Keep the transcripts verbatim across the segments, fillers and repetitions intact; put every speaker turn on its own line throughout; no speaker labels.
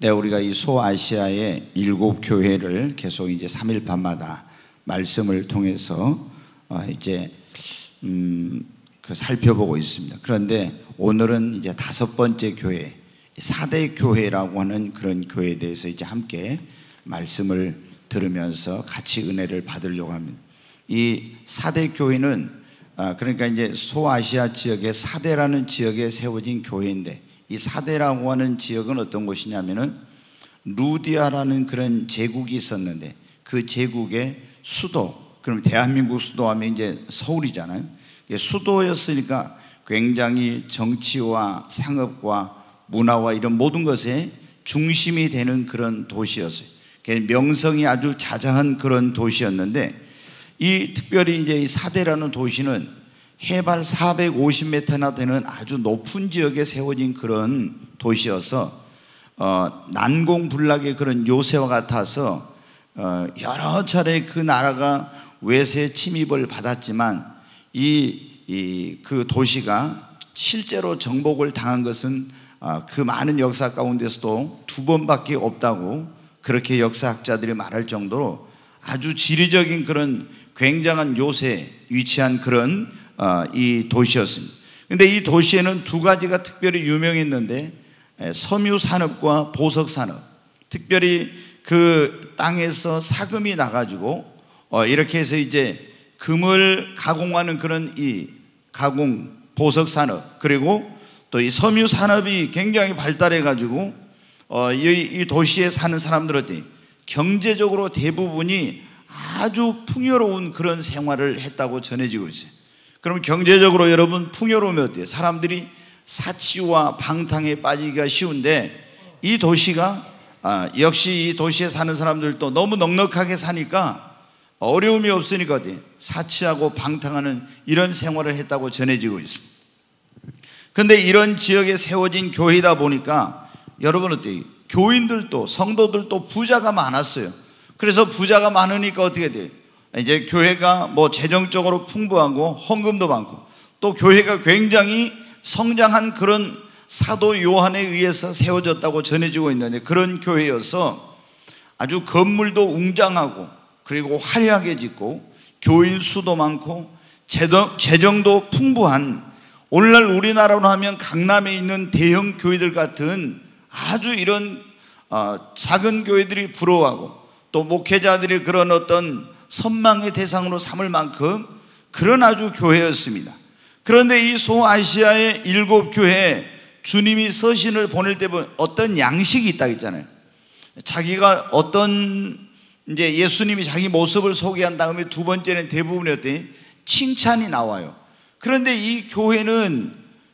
네, 우리가 이 소아시아의 일곱 교회를 계속 이제 삼 일 밤마다 말씀을 통해서 어 이제 음 그 살펴보고 있습니다. 그런데 오늘은 이제 다섯 번째 교회, 사대 교회라고 하는 그런 교회에 대해서 이제 함께 말씀을 들으면서 같이 은혜를 받으려고 합니다. 이 사대 교회는 아 그러니까 이제 소아시아 지역의 사대라는 지역에 세워진 교회인데, 이 사대라고 하는 지역은 어떤 곳이냐면은 루디아라는 그런 제국이 있었는데, 그 제국의 수도, 그럼 대한민국 수도하면 이제 서울이잖아요. 수도였으니까 굉장히 정치와 상업과 문화와 이런 모든 것에 중심이 되는 그런 도시였어요. 명성이 아주 자자한 그런 도시였는데, 이 특별히 이제 이 사대라는 도시는 해발 사백오십 미터나 되는 아주 높은 지역에 세워진 그런 도시여서 어, 난공불락의 그런 요새와 같아서 어, 여러 차례 그 나라가 외세 침입을 받았지만 이, 이, 그 도시가 실제로 정복을 당한 것은 어, 그 많은 역사 가운데서도 두 번밖에 없다고 그렇게 역사학자들이 말할 정도로 아주 지리적인 그런 굉장한 요새에 위치한 그런 어, 이 도시였습니다. 그런데 이 도시에는 두 가지가 특별히 유명했는데, 섬유산업과 보석산업, 특별히 그 땅에서 사금이 나가지고 어, 이렇게 해서 이제 금을 가공하는 그런 이 가공 보석산업, 그리고 또 이 섬유산업이 굉장히 발달해 가지고 어, 이, 이 도시에 사는 사람들한테 경제적으로 대부분이 아주 풍요로운 그런 생활을 했다고 전해지고 있어요. 그럼 경제적으로 여러분 풍요로우면 어때요? 사람들이 사치와 방탕에 빠지기가 쉬운데, 이 도시가 아, 역시 이 도시에 사는 사람들도 너무 넉넉하게 사니까 어려움이 없으니까 어때요? 사치하고 방탕하는 이런 생활을 했다고 전해지고 있습니다. 그런데 이런 지역에 세워진 교회이다 보니까 여러분 어때요? 교인들도 성도들도 부자가 많았어요. 그래서 부자가 많으니까 어떻게 돼요? 이제 교회가 뭐 재정적으로 풍부하고 헌금도 많고, 또 교회가 굉장히 성장한 그런 사도 요한에 의해서 세워졌다고 전해지고 있는데, 그런 교회여서 아주 건물도 웅장하고 그리고 화려하게 짓고 교인 수도 많고 재정, 재정도 풍부한, 오늘날 우리나라로 하면 강남에 있는 대형 교회들 같은 아주 이런 어, 작은 교회들이 부러워하고, 또 목회자들이 그런 어떤 선망의 대상으로 삼을 만큼 그런 아주 교회였습니다. 그런데 이 소아시아의 일곱 교회에 주님이 서신을 보낼 때 보면 어떤 양식이 있다고 했잖아요. 자기가 어떤 이제 예수님이 자기 모습을 소개한 다음에 두 번째는 대부분의 어떤 칭찬이 나와요. 그런데 이 교회는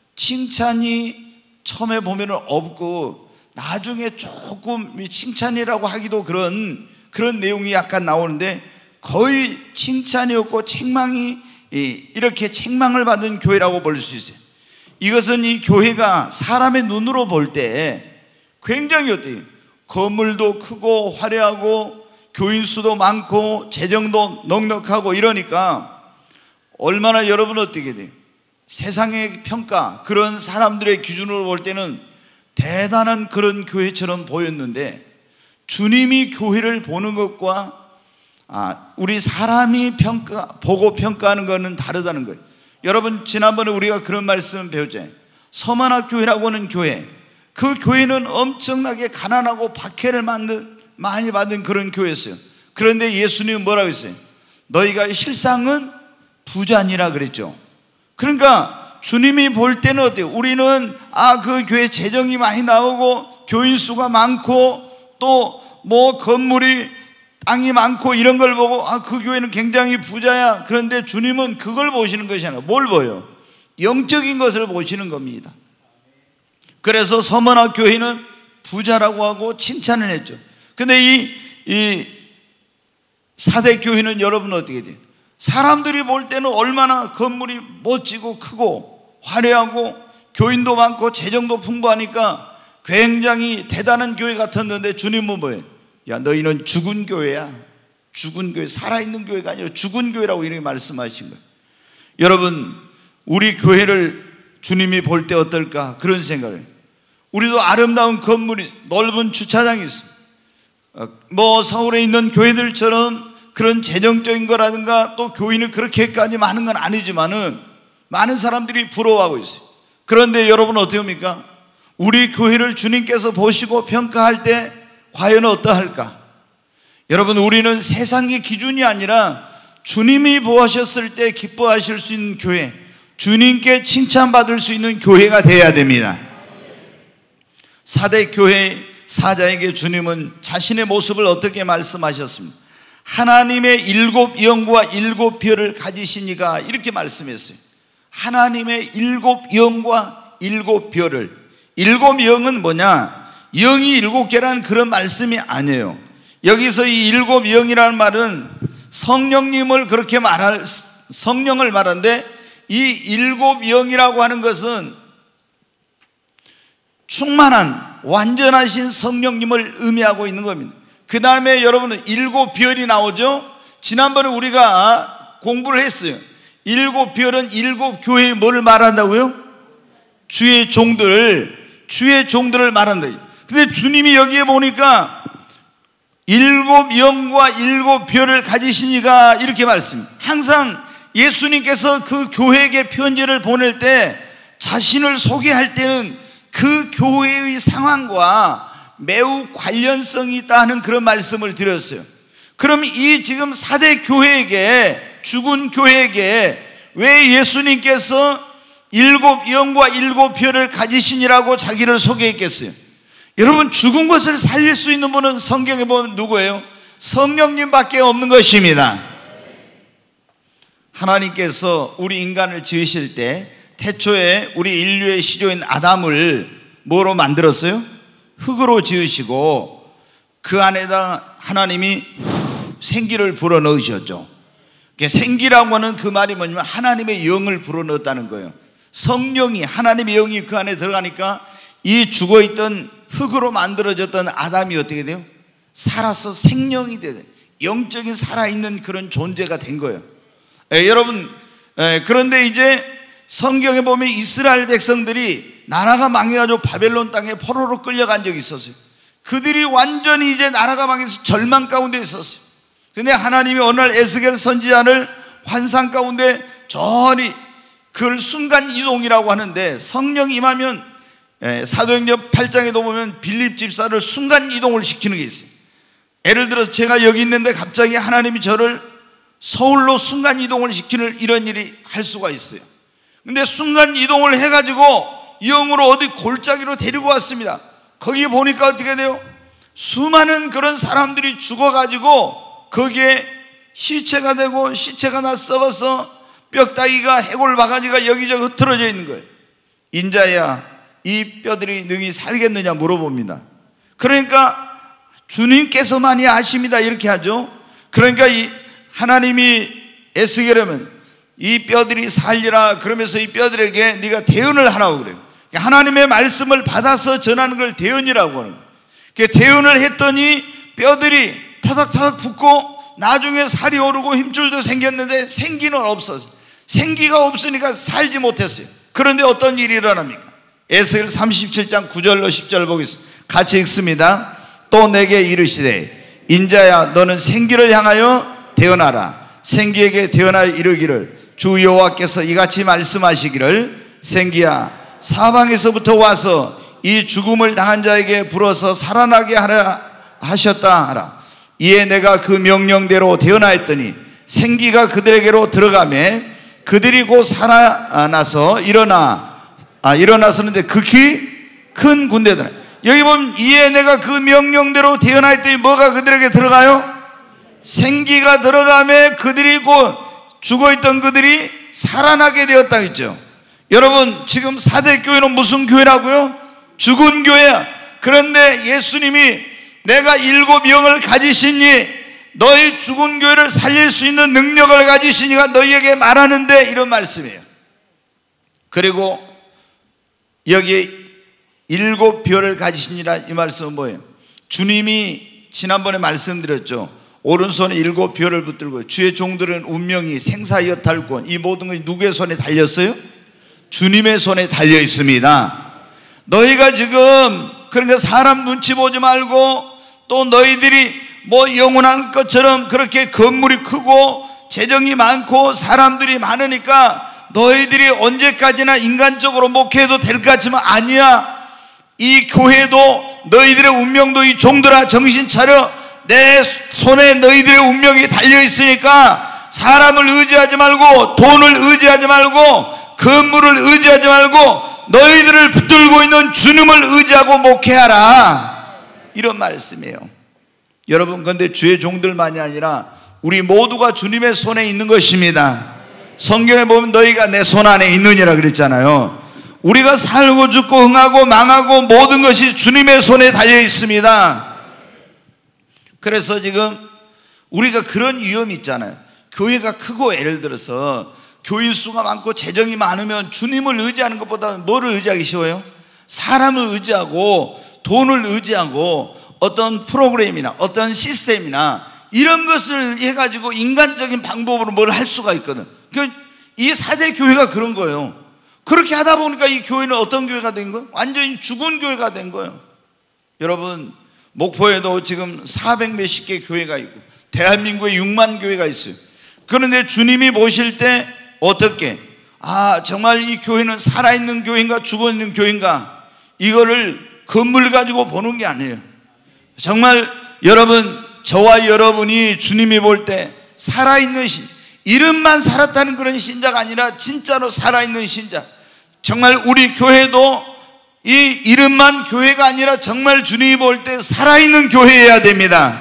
칭찬이 처음에 보면은 없고 나중에 조금 칭찬이라고 하기도 그런 그런 내용이 약간 나오는데, 거의 칭찬이 없고 책망이, 이렇게 책망을 받은 교회라고 볼 수 있어요. 이것은 이 교회가 사람의 눈으로 볼 때 굉장히 어때요? 건물도 크고 화려하고 교인 수도 많고 재정도 넉넉하고 이러니까 얼마나 여러분 어떻게 돼요? 세상의 평가, 그런 사람들의 기준으로 볼 때는 대단한 그런 교회처럼 보였는데, 주님이 교회를 보는 것과 아, 우리 사람이 평가, 보고 평가하는 것은 다르다는 거예요. 여러분, 지난번에 우리가 그런 말씀 배웠잖아요. 서만학교회라고 하는 교회, 그 교회는 엄청나게 가난하고 박해를 받는, 많이 받은 그런 교회였어요. 그런데 예수님은 뭐라고 했어요? 너희가 실상은 부자니라 그랬죠. 그러니까 주님이 볼 때는 어때요? 우리는 아, 그 교회 재정이 많이 나오고 교인 수가 많고 또 뭐 건물이 땅이 많고 이런 걸 보고 아, 그 교회는 굉장히 부자야. 그런데 주님은 그걸 보시는 것이 아니라 뭘 보여요? 영적인 것을 보시는 겁니다. 그래서 서머나 교회는 부자라고 하고 칭찬을 했죠. 근데 이, 이 사대 교회는 여러분 어떻게 돼요? 사람들이 볼 때는 얼마나 건물이 멋지고 크고 화려하고 교인도 많고 재정도 풍부하니까 굉장히 대단한 교회 같았는데, 주님은 뭐예요? 야, 너희는 죽은 교회야. 죽은 교회, 살아있는 교회가 아니라 죽은 교회라고 이렇게 말씀하신 거예요. 여러분, 우리 교회를 주님이 볼 때 어떨까? 그런 생각을, 우리도 아름다운 건물이, 넓은 주차장이 있습니다. 뭐 서울에 있는 교회들처럼 그런 재정적인 거라든가 또 교인을 그렇게까지 많은 건 아니지만은 많은 사람들이 부러워하고 있어요. 그런데 여러분 어떻게 합니까? 우리 교회를 주님께서 보시고 평가할 때 과연 어떠할까? 여러분, 우리는 세상의 기준이 아니라 주님이 보셨을 때 기뻐하실 수 있는 교회, 주님께 칭찬받을 수 있는 교회가 되어야 됩니다. 사대 교회 사자에게 주님은 자신의 모습을 어떻게 말씀하셨습니까? 하나님의 일곱 영과 일곱 별을 가지시니가 이렇게 말씀했어요. 하나님의 일곱 영과 일곱 별을. 일곱 영은 뭐냐? 영이 일곱 개라는 그런 말씀이 아니에요. 여기서 이 일곱 영이라는 말은 성령님을 그렇게 말할, 성령을 말하는데, 이 일곱 영이라고 하는 것은 충만한 완전하신 성령님을 의미하고 있는 겁니다. 그 다음에 여러분은 일곱 별이 나오죠. 지난번에 우리가 공부를 했어요. 일곱 별은 일곱 교회에 뭘 말한다고요? 주의 종들, 주의 종들을 말한다. 근데 주님이 여기에 보니까 일곱 영과 일곱 별을 가지시니가 이렇게 말씀합니다. 항상 예수님께서 그 교회에게 편지를 보낼 때 자신을 소개할 때는 그 교회의 상황과 매우 관련성이 있다는 그런 말씀을 드렸어요. 그럼 이 지금 사대 교회에게, 죽은 교회에게 왜 예수님께서 일곱 영과 일곱 별을 가지시니라고 자기를 소개했겠어요? 여러분, 죽은 것을 살릴 수 있는 분은 성경에 보면 누구예요? 성령님밖에 없는 것입니다. 하나님께서 우리 인간을 지으실 때 태초에 우리 인류의 시조인 아담을 뭐로 만들었어요? 흙으로 지으시고 그 안에다 하나님이 생기를 불어넣으셨죠. 생기라고 하는 그 말이 뭐냐면 하나님의 영을 불어넣었다는 거예요. 성령이, 하나님의 영이 그 안에 들어가니까 이 죽어있던 흙으로 만들어졌던 아담이 어떻게 돼요? 살아서 생명이 돼요. 영적인 살아있는 그런 존재가 된 거예요. 에, 여러분, 에, 그런데 이제 성경에 보면 이스라엘 백성들이 나라가 망해가지고 바벨론 땅에 포로로 끌려간 적이 있었어요. 그들이 완전히 이제 나라가 망해서 절망 가운데 있었어요. 근데 하나님이 어느 날 에스겔 선지자를 환상 가운데 저리, 그걸 순간 이동이라고 하는데, 성령이 임하면 사도행전 팔 장에도 보면 빌립 집사를 순간 이동을 시키는 게 있어요. 예를 들어서 제가 여기 있는데 갑자기 하나님이 저를 서울로 순간 이동을 시키는 이런 일이 할 수가 있어요. 근데 순간 이동을 해가지고 영으로 어디 골짜기로 데리고 왔습니다. 거기 보니까 어떻게 돼요? 수많은 그런 사람들이 죽어가지고 거기에 시체가 되고, 시체가 나 썩어서 뼈다귀가, 해골 바가지가 여기저기 흩어져 있는 거예요. 인자야, 이 뼈들이 능히 살겠느냐 물어봅니다. 그러니까 주님께서만이 아십니다 이렇게 하죠. 그러니까 이 하나님이 에스겔에면 이 뼈들이 살리라 그러면서 이 뼈들에게 네가 대언을 하라고 그래요. 하나님의 말씀을 받아서 전하는 걸 대언이라고 하는 거예요. 대언을 했더니 뼈들이 타닥타닥 붙고 나중에 살이 오르고 힘줄도 생겼는데 생기는 없었어요. 생기가 없으니까 살지 못했어요. 그런데 어떤 일이 일어납니까? 에스겔 삼십칠 장 구 절로 십 절 보겠습니다. 같이 읽습니다. 또 내게 이르시되 인자야 너는 생기를 향하여 대언하라. 생기에게 대언하여 이르기를 주 여호와께서 이같이 말씀하시기를 생기야 사방에서부터 와서 이 죽음을 당한 자에게 불어서 살아나게 하라 하셨다 하라. 이에 내가 그 명령대로 대언하였더니 생기가 그들에게로 들어가매 그들이 곧 살아나서 일어나 아 일어났었는데 극히 큰 군대들. 여기 보면 이에 내가 그 명령대로 대언하였더니 뭐가 그들에게 들어가요? 생기가 들어가매 그들이 곧 죽어있던 그들이 살아나게 되었다 했죠. 여러분 지금 사대 교회는 무슨 교회라고요? 죽은 교회야. 그런데 예수님이 내가 일곱 영을 가지시니 너희 죽은 교회를 살릴 수 있는 능력을 가지시니가 너희에게 말하는데 이런 말씀이에요. 그리고 여기에 일곱 별을 가지시니라 이 말씀은 뭐예요? 주님이 지난번에 말씀드렸죠. 오른손에 일곱 별을 붙들고 주의 종들은 운명이 생사여탈권 이 모든 것이 누구의 손에 달렸어요? 주님의 손에 달려 있습니다. 너희가 지금 그러니까 사람 눈치 보지 말고 또 너희들이 뭐 영원한 것처럼 그렇게 건물이 크고 재정이 많고 사람들이 많으니까 너희들이 언제까지나 인간적으로 목회해도 될 것 같지만 아니야. 이 교회도 너희들의 운명도 이 종들아 정신 차려. 내 손에 너희들의 운명이 달려있으니까 사람을 의지하지 말고 돈을 의지하지 말고 건물을 의지하지 말고 너희들을 붙들고 있는 주님을 의지하고 목회하라. 이런 말씀이에요. 여러분, 그런데 주의 종들만이 아니라 우리 모두가 주님의 손에 있는 것입니다. 성경에 보면 너희가 내 손 안에 있느니라 그랬잖아요. 우리가 살고 죽고 흥하고 망하고 모든 것이 주님의 손에 달려 있습니다. 그래서 지금 우리가 그런 위험이 있잖아요. 교회가 크고 예를 들어서 교인 수가 많고 재정이 많으면 주님을 의지하는 것보다 뭐를 의지하기 쉬워요? 사람을 의지하고 돈을 의지하고 어떤 프로그램이나 어떤 시스템이나 이런 것을 해가지고 인간적인 방법으로 뭘 할 수가 있거든. 이 사대 교회가 그런 거예요. 그렇게 하다 보니까 이 교회는 어떤 교회가 된 거예요? 완전히 죽은 교회가 된 거예요. 여러분, 목포에도 지금 사백 몇십 개 교회가 있고 대한민국에 육만 교회가 있어요. 그런데 주님이 보실 때 어떻게? 아, 정말 이 교회는 살아있는 교회인가 죽어있는 교회인가? 이거를 건물 가지고 보는 게 아니에요. 정말 여러분, 저와 여러분이 주님이 볼 때 살아있는 신, 이름만 살았다는 그런 신자가 아니라 진짜로 살아있는 신자. 정말 우리 교회도 이 이름만 교회가 아니라 정말 주님이 볼 때 살아있는 교회여야 됩니다.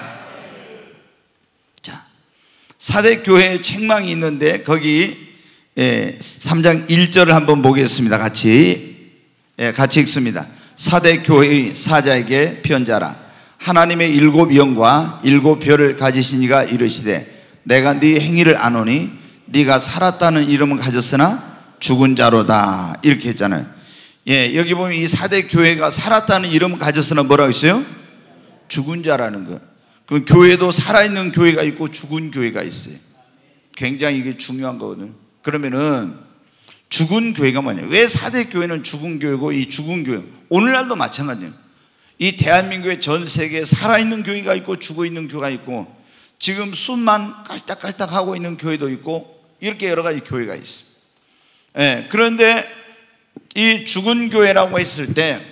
자, 사대교회 책망이 있는데 거기 예, 삼 장 일 절을 한번 보겠습니다. 같이 예, 같이 읽습니다. 사대교회의 사자에게 편자라. 하나님의 일곱 영과 일곱 별을 가지신 이가 이르시되 내가 네 행위를 아노니 네가 살았다는 이름은 가졌으나 죽은 자로다. 이렇게 했잖아요. 예, 여기 보면 이 사대교회가 살았다는 이름은 가졌으나 뭐라고 했어요? 죽은 자라는 거. 그럼 교회도 살아있는 교회가 있고 죽은 교회가 있어요. 굉장히 이게 중요한 거거든요. 그러면은 죽은 교회가 뭐냐? 왜 사대교회는 죽은 교회고 이 죽은 교회, 오늘날도 마찬가지예요. 이 대한민국의 전 세계에 살아있는 교회가 있고 죽어있는 교회가 있고 지금 숨만 깔딱깔딱 하고 있는 교회도 있고 이렇게 여러 가지 교회가 있어요. 예, 그런데 이 죽은 교회라고 했을 때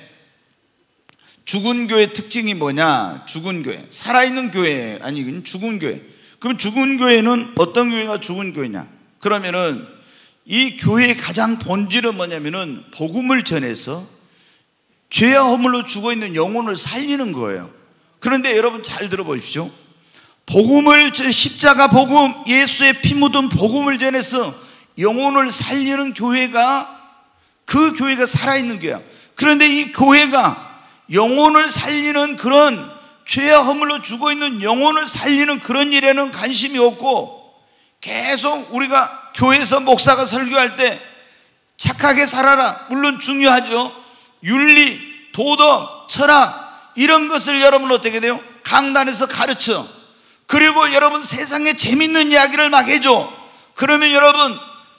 죽은 교회 특징이 뭐냐? 죽은 교회, 살아있는 교회 아니 죽은 교회. 그럼 죽은 교회는 어떤 교회가 죽은 교회냐? 그러면은 이 교회의 가장 본질은 뭐냐면은 복음을 전해서 죄와 허물로 죽어있는 영혼을 살리는 거예요. 그런데 여러분 잘 들어보십시오. 복음을, 십자가 복음, 예수의 피 묻은 복음을 전해서 영혼을 살리는 교회가 그 교회가 살아있는 교회야. 그런데 이 교회가 영혼을 살리는 그런 죄와 허물로 죽어있는 영혼을 살리는 그런 일에는 관심이 없고 계속 우리가 교회에서 목사가 설교할 때 착하게 살아라, 물론 중요하죠. 윤리, 도덕, 철학 이런 것을 여러분 어떻게 돼요? 강단에서 가르쳐. 그리고 여러분 세상에 재밌는 이야기를 막 해줘. 그러면 여러분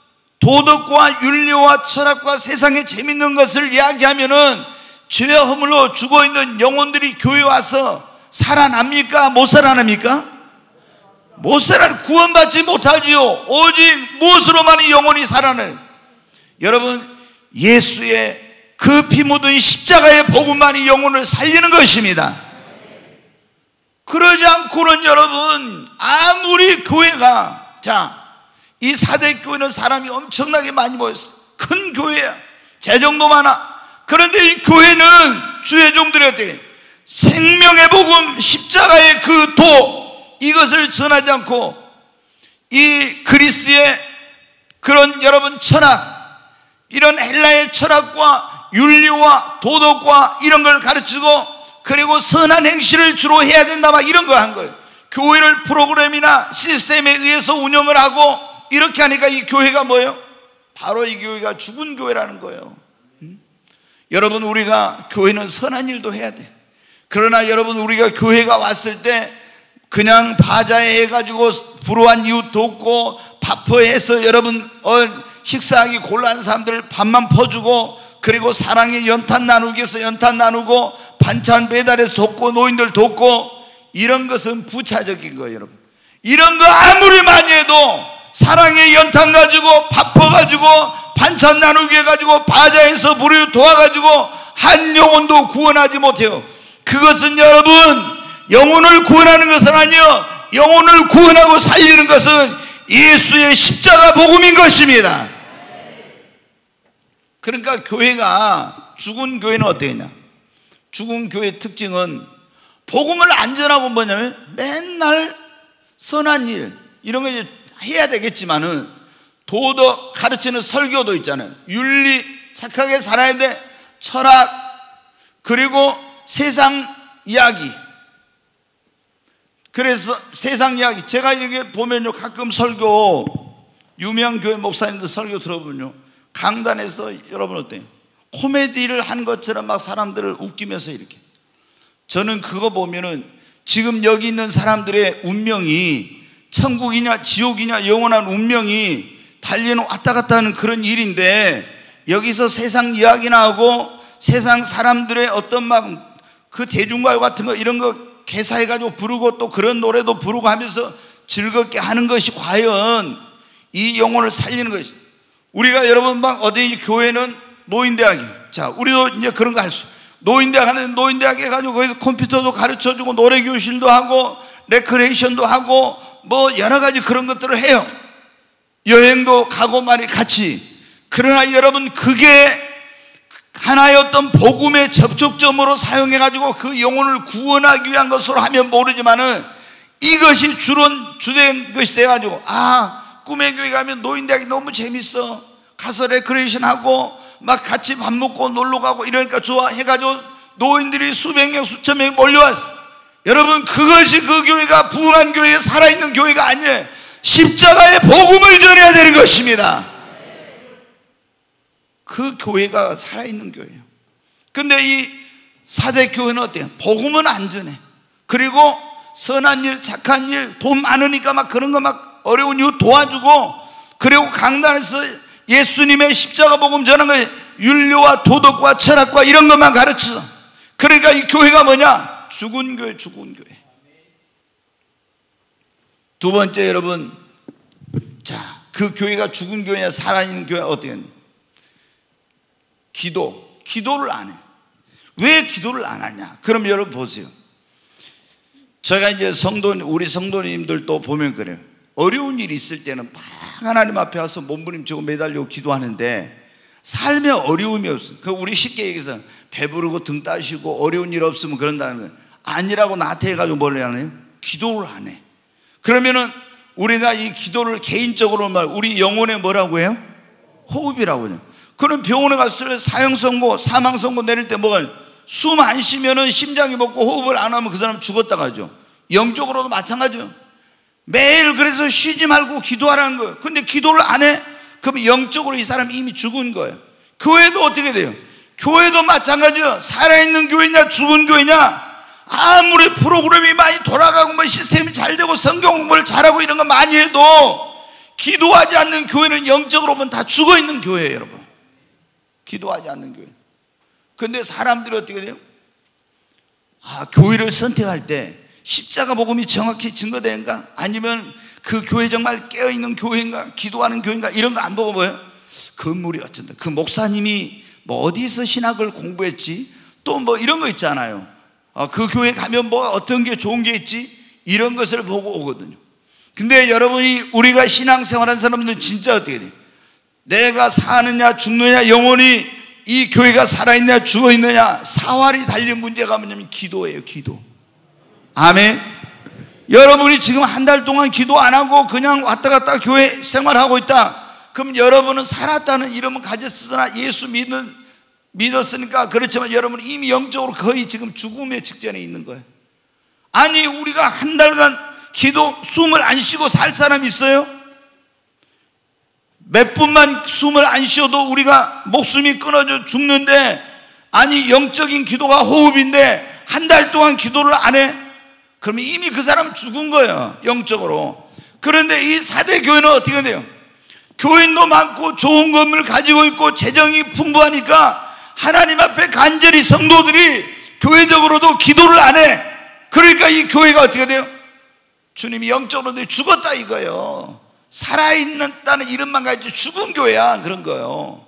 도덕과 윤리와 철학과 세상에 재밌는 것을 이야기하면은 죄와 허물로 죽어있는 영혼들이 교회에 와서 살아납니까? 못 살아납니까? 못 살아, 구원받지 못하지요. 오직 무엇으로만 이 영혼이 살아나요? 여러분, 예수의 그 피 묻은 십자가의 복음만이 영혼을 살리는 것입니다. 그러지 않고는 여러분 아무리 교회가, 자, 이 사대교회는 사람이 엄청나게 많이 모였어요. 큰 교회야. 재정도 많아. 그런데 이 교회는 주의 종들이 어떻게 생명의 복음, 십자가의 그 도, 이것을 전하지 않고 이 그리스의 그런 여러분 철학, 이런 헬라의 철학과 윤리와 도덕과 이런 걸 가르치고 그리고 선한 행실을 주로 해야 된다 막 이런 걸 한 거예요. 교회를 프로그램이나 시스템에 의해서 운영을 하고 이렇게 하니까 이 교회가 뭐예요? 바로 이 교회가 죽은 교회라는 거예요. 음? 여러분, 우리가 교회는 선한 일도 해야 돼. 그러나 여러분, 우리가 교회가 왔을 때 그냥 바자회 해가지고 불우한 이웃 돕고 바퍼해서 여러분 어, 식사하기 곤란한 사람들 밥만 퍼주고 그리고 사랑의 연탄 나누기 위해서 연탄 나누고 반찬 배달해서 돕고 노인들 돕고, 이런 것은 부차적인 거예요. 여러분, 이런 거 아무리 많이 해도 사랑의 연탄 가지고 바꿔가지고 반찬 나누기 해가지고 바자에서 부르려 도와가지고 한 영혼도 구원하지 못해요. 그것은 여러분, 영혼을 구원하는 것은 아니요, 영혼을 구원하고 살리는 것은 예수의 십자가 복음인 것입니다. 그러니까 교회가, 죽은 교회는 어떻겠냐? 죽은 교회의 특징은 복음을 안 전하고 뭐냐면 맨날 선한 일 이런 거 이제 해야 되겠지만은 도덕 가르치는 설교도 있잖아요. 윤리, 착하게 살아야 돼, 철학, 그리고 세상 이야기. 그래서 세상 이야기, 제가 이게 보면요, 가끔 설교, 유명 교회 목사님들 설교 들어보면요, 강단에서 여러분 어때요? 코미디를 한 것처럼 막 사람들을 웃기면서 이렇게. 저는 그거 보면은 지금 여기 있는 사람들의 운명이 천국이냐 지옥이냐 영원한 운명이 달리는 왔다 갔다 하는 그런 일인데, 여기서 세상 이야기나 하고 세상 사람들의 어떤 막 그 대중가요 같은 거 이런 거 개사해가지고 부르고 또 그런 노래도 부르고 하면서 즐겁게 하는 것이 과연 이 영혼을 살리는 것이. 우리가 여러분 막 어디 교회는 노인대학이, 자 우리도 이제 그런 거 할 수, 노인대학 하는 노인대학 해가지고 거기서 컴퓨터도 가르쳐주고 노래교실도 하고 레크레이션도 하고 뭐 여러 가지 그런 것들을 해요. 여행도 가고 말이 같이. 그러나 여러분, 그게 하나의 어떤 복음의 접촉점으로 사용해가지고 그 영혼을 구원하기 위한 것으로 하면 모르지만은, 이것이 주론 주된 것이 돼가지고, 아 꿈의 교회 가면 노인대학이 너무 재밌어, 가서 레크레이션 하고 막 같이 밥 먹고 놀러 가고 이러니까 좋아 해가지고 노인들이 수백 명 수천 명이 몰려왔어. 여러분, 그것이 그 교회가 부흥한 교회에 살아있는 교회가 아니에요. 십자가의 복음을 전해야 되는 것입니다. 그 교회가 살아있는 교회예요. 근데 이 사대 교회는 어때요? 복음은 안 전해. 그리고 선한 일, 착한 일, 돈 많으니까 막 그런 거 막 어려운 이유 도와주고, 그리고 강단에서 예수님의 십자가 복음 전한 거예요. 윤리와 도덕과 철학과 이런 것만 가르쳐. 그러니까 이 교회가 뭐냐? 죽은 교회, 죽은 교회. 두 번째, 여러분, 자, 그 교회가 죽은 교회냐 살아있는 교회가 어떻게 했냐? 기도, 기도를 안 해. 왜 기도를 안 하냐? 그럼 여러분 보세요. 제가 이제 성도, 우리 성도님들도 보면 그래요. 어려운 일이 있을 때는 막 하나님 앞에 와서 몸부림치고 매달리고 기도하는데 삶에 어려움이 없어요. 그 우리 쉽게 얘기해서 배부르고 등 따시고 어려운 일 없으면 그런다는 거예요. 아니라고 나태해가지고 뭘 하나요? 기도를 안 해. 그러면은 우리가 이 기도를 개인적으로 말, 우리 영혼에 뭐라고 해요? 호흡이라고 해요. 그럼 병원에 갔을 때 사형선고, 사망선고 내릴 때 뭐가, 숨 안 쉬면은 심장이 먹고 호흡을 안 하면 그 사람 죽었다 가죠. 영적으로도 마찬가지죠. 매일 그래서 쉬지 말고 기도하라는 거예요. 근데 기도를 안 해? 그럼 영적으로 이 사람이 이미 죽은 거예요. 교회도 어떻게 돼요? 교회도 마찬가지예요. 살아있는 교회냐 죽은 교회냐, 아무리 프로그램이 많이 돌아가고 뭐 시스템이 잘 되고 성경 공부를 잘하고 이런 거 많이 해도 기도하지 않는 교회는 영적으로 보면 다 죽어 있는 교회예요, 여러분. 기도하지 않는 교회. 근데 사람들이 어떻게 돼요? 아, 교회를 선택할 때 십자가 복음이 정확히 증거되는가? 아니면 그 교회 정말 깨어있는 교회인가? 기도하는 교회인가? 이런 거 안 보고 뭐예요? 건물이 어쩐다, 그 목사님이 뭐 어디서 신학을 공부했지? 또 뭐 이런 거 있잖아요. 아, 그 교회 가면 뭐 어떤 게 좋은 게 있지? 이런 것을 보고 오거든요. 근데 여러분이, 우리가 신앙생활한 사람들은 진짜 어떻게 돼요? 내가 사느냐 죽느냐, 영혼이 이 교회가 살아있느냐 죽어있느냐, 사활이 달린 문제가 뭐냐면 기도예요. 기도. 아멘. 여러분이 지금 한 달 동안 기도 안 하고 그냥 왔다 갔다 교회 생활하고 있다, 그럼 여러분은 살았다는 이름은 가졌으나 예수 믿는, 믿었으니까 그렇지만 여러분은 이미 영적으로 거의 지금 죽음의 직전에 있는 거예요. 아니, 우리가 한 달간 기도, 숨을 안 쉬고 살 사람이 있어요? 몇 분만 숨을 안 쉬어도 우리가 목숨이 끊어져 죽는데, 아니 영적인 기도가 호흡인데 한 달 동안 기도를 안 해? 그러면 이미 그 사람은 죽은 거예요, 영적으로. 그런데 이 사대 교회는 어떻게 돼요? 교인도 많고 좋은 건물 가지고 있고 재정이 풍부하니까 하나님 앞에 간절히 성도들이 교회적으로도 기도를 안 해. 그러니까 이 교회가 어떻게 돼요? 주님이 영적으로 죽었다 이거예요. 살아있다는 이름만 가지고 죽은 교회야, 그런 거예요.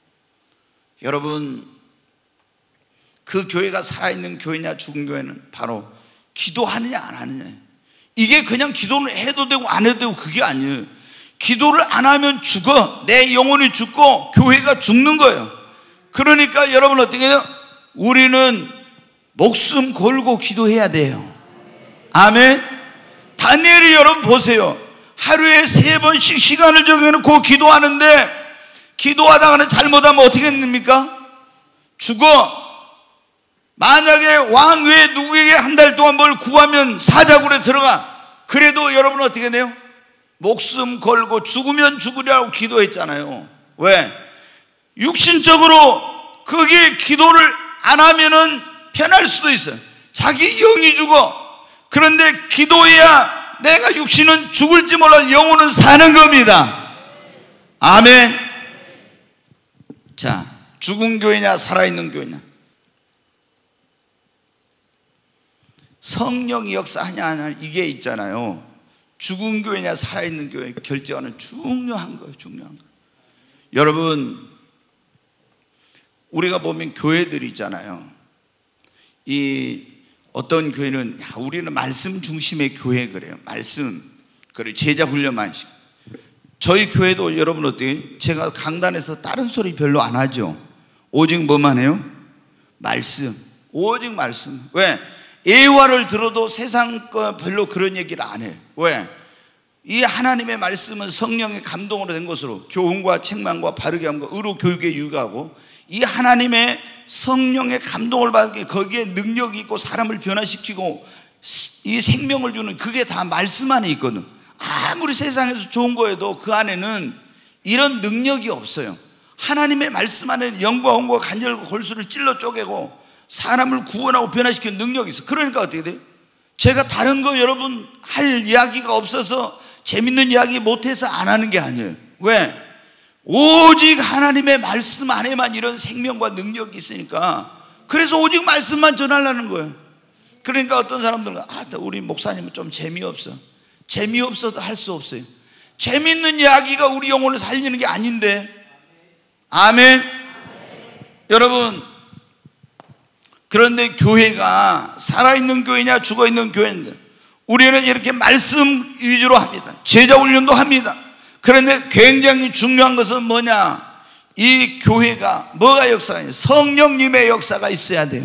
여러분, 그 교회가 살아있는 교회냐 죽은 교회는 바로 기도하느냐 안 하느냐. 이게 그냥 기도를 해도 되고 안 해도 되고 그게 아니에요. 기도를 안 하면 죽어. 내 영혼이 죽고 교회가 죽는 거예요. 그러니까 여러분 어떻게 해요? 우리는 목숨 걸고 기도해야 돼요. 아멘. 다니엘이 여러분 보세요. 하루에 세 번씩 시간을 정해놓고 기도하는데 기도하다가는 잘못하면 어떻게 됩니까? 죽어. 만약에 왕 외에 누구에게 한 달 동안 뭘 구하면 사자굴에 들어가. 그래도 여러분 어떻게 돼요? 목숨 걸고 죽으면 죽으려고 기도했잖아요. 왜? 육신적으로 그게 기도를 안 하면은 편할 수도 있어요. 자기 영이 죽어. 그런데 기도해야 내가 육신은 죽을지 몰라 영혼은 사는 겁니다. 아멘. 자, 죽은 교회냐 살아있는 교회냐. 성령이 역사하냐 안 하냐 이게 있잖아요. 죽은 교회냐 살아있는 교회 결정하는 중요한 거예요. 중요한 거. 여러분, 우리가 보면 교회들이 있잖아요. 이 어떤 교회는 야, 우리는 말씀 중심의 교회 그래요. 말씀 그리고 제자 훈련만 시켜. 저희 교회도 여러분 어때요? 제가 강단에서 다른 소리 별로 안 하죠. 오직 뭐만 해요? 말씀. 오직 말씀. 왜? 예화를 들어도 세상 거 별로 그런 얘기를 안 해요. 왜? 이 하나님의 말씀은 성령의 감동으로 된 것으로 교훈과 책망과 바르게 함과 의로 교육에 유익하고, 이 하나님의 성령의 감동을 받게 거기에 능력이 있고 사람을 변화시키고 이 생명을 주는 그게 다 말씀 안에 있거든. 아무리 세상에서 좋은 거에도 그 안에는 이런 능력이 없어요. 하나님의 말씀 안에는 영과 홍과 간절과 골수를 찔러 쪼개고 사람을 구원하고 변화시키는 능력이 있어. 그러니까 어떻게 돼요? 제가 다른 거 여러분 할 이야기가 없어서 재밌는 이야기 못해서 안 하는 게 아니에요. 왜? 오직 하나님의 말씀 안에만 이런 생명과 능력이 있으니까. 그래서 오직 말씀만 전하려는 거예요. 그러니까 어떤 사람들은 아, 우리 목사님은 좀 재미없어. 재미없어도 할 수 없어요. 재밌는 이야기가 우리 영혼을 살리는 게 아닌데. 아멘. 아멘. 여러분, 그런데 교회가 살아있는 교회냐 죽어있는 교회인데 우리는 이렇게 말씀 위주로 합니다. 제자 훈련도 합니다. 그런데 굉장히 중요한 것은 뭐냐? 이 교회가 뭐가 역사가 있어요? 성령님의 역사가 있어야 돼요.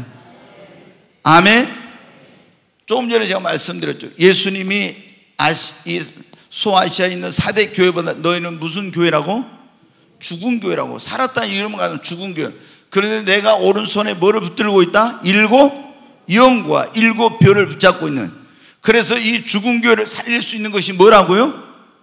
아멘. 조금 전에 제가 말씀드렸죠. 예수님이 아시, 이 소아시아에 있는 사대 교회보다 너희는 무슨 교회라고? 죽은 교회라고. 살았다는 이름을 가진 죽은 교회. 그런데 내가 오른손에 뭐를 붙들고 있다? 일곱 영과 일곱 별을 붙잡고 있는. 그래서 이 죽은 교회를 살릴 수 있는 것이 뭐라고요?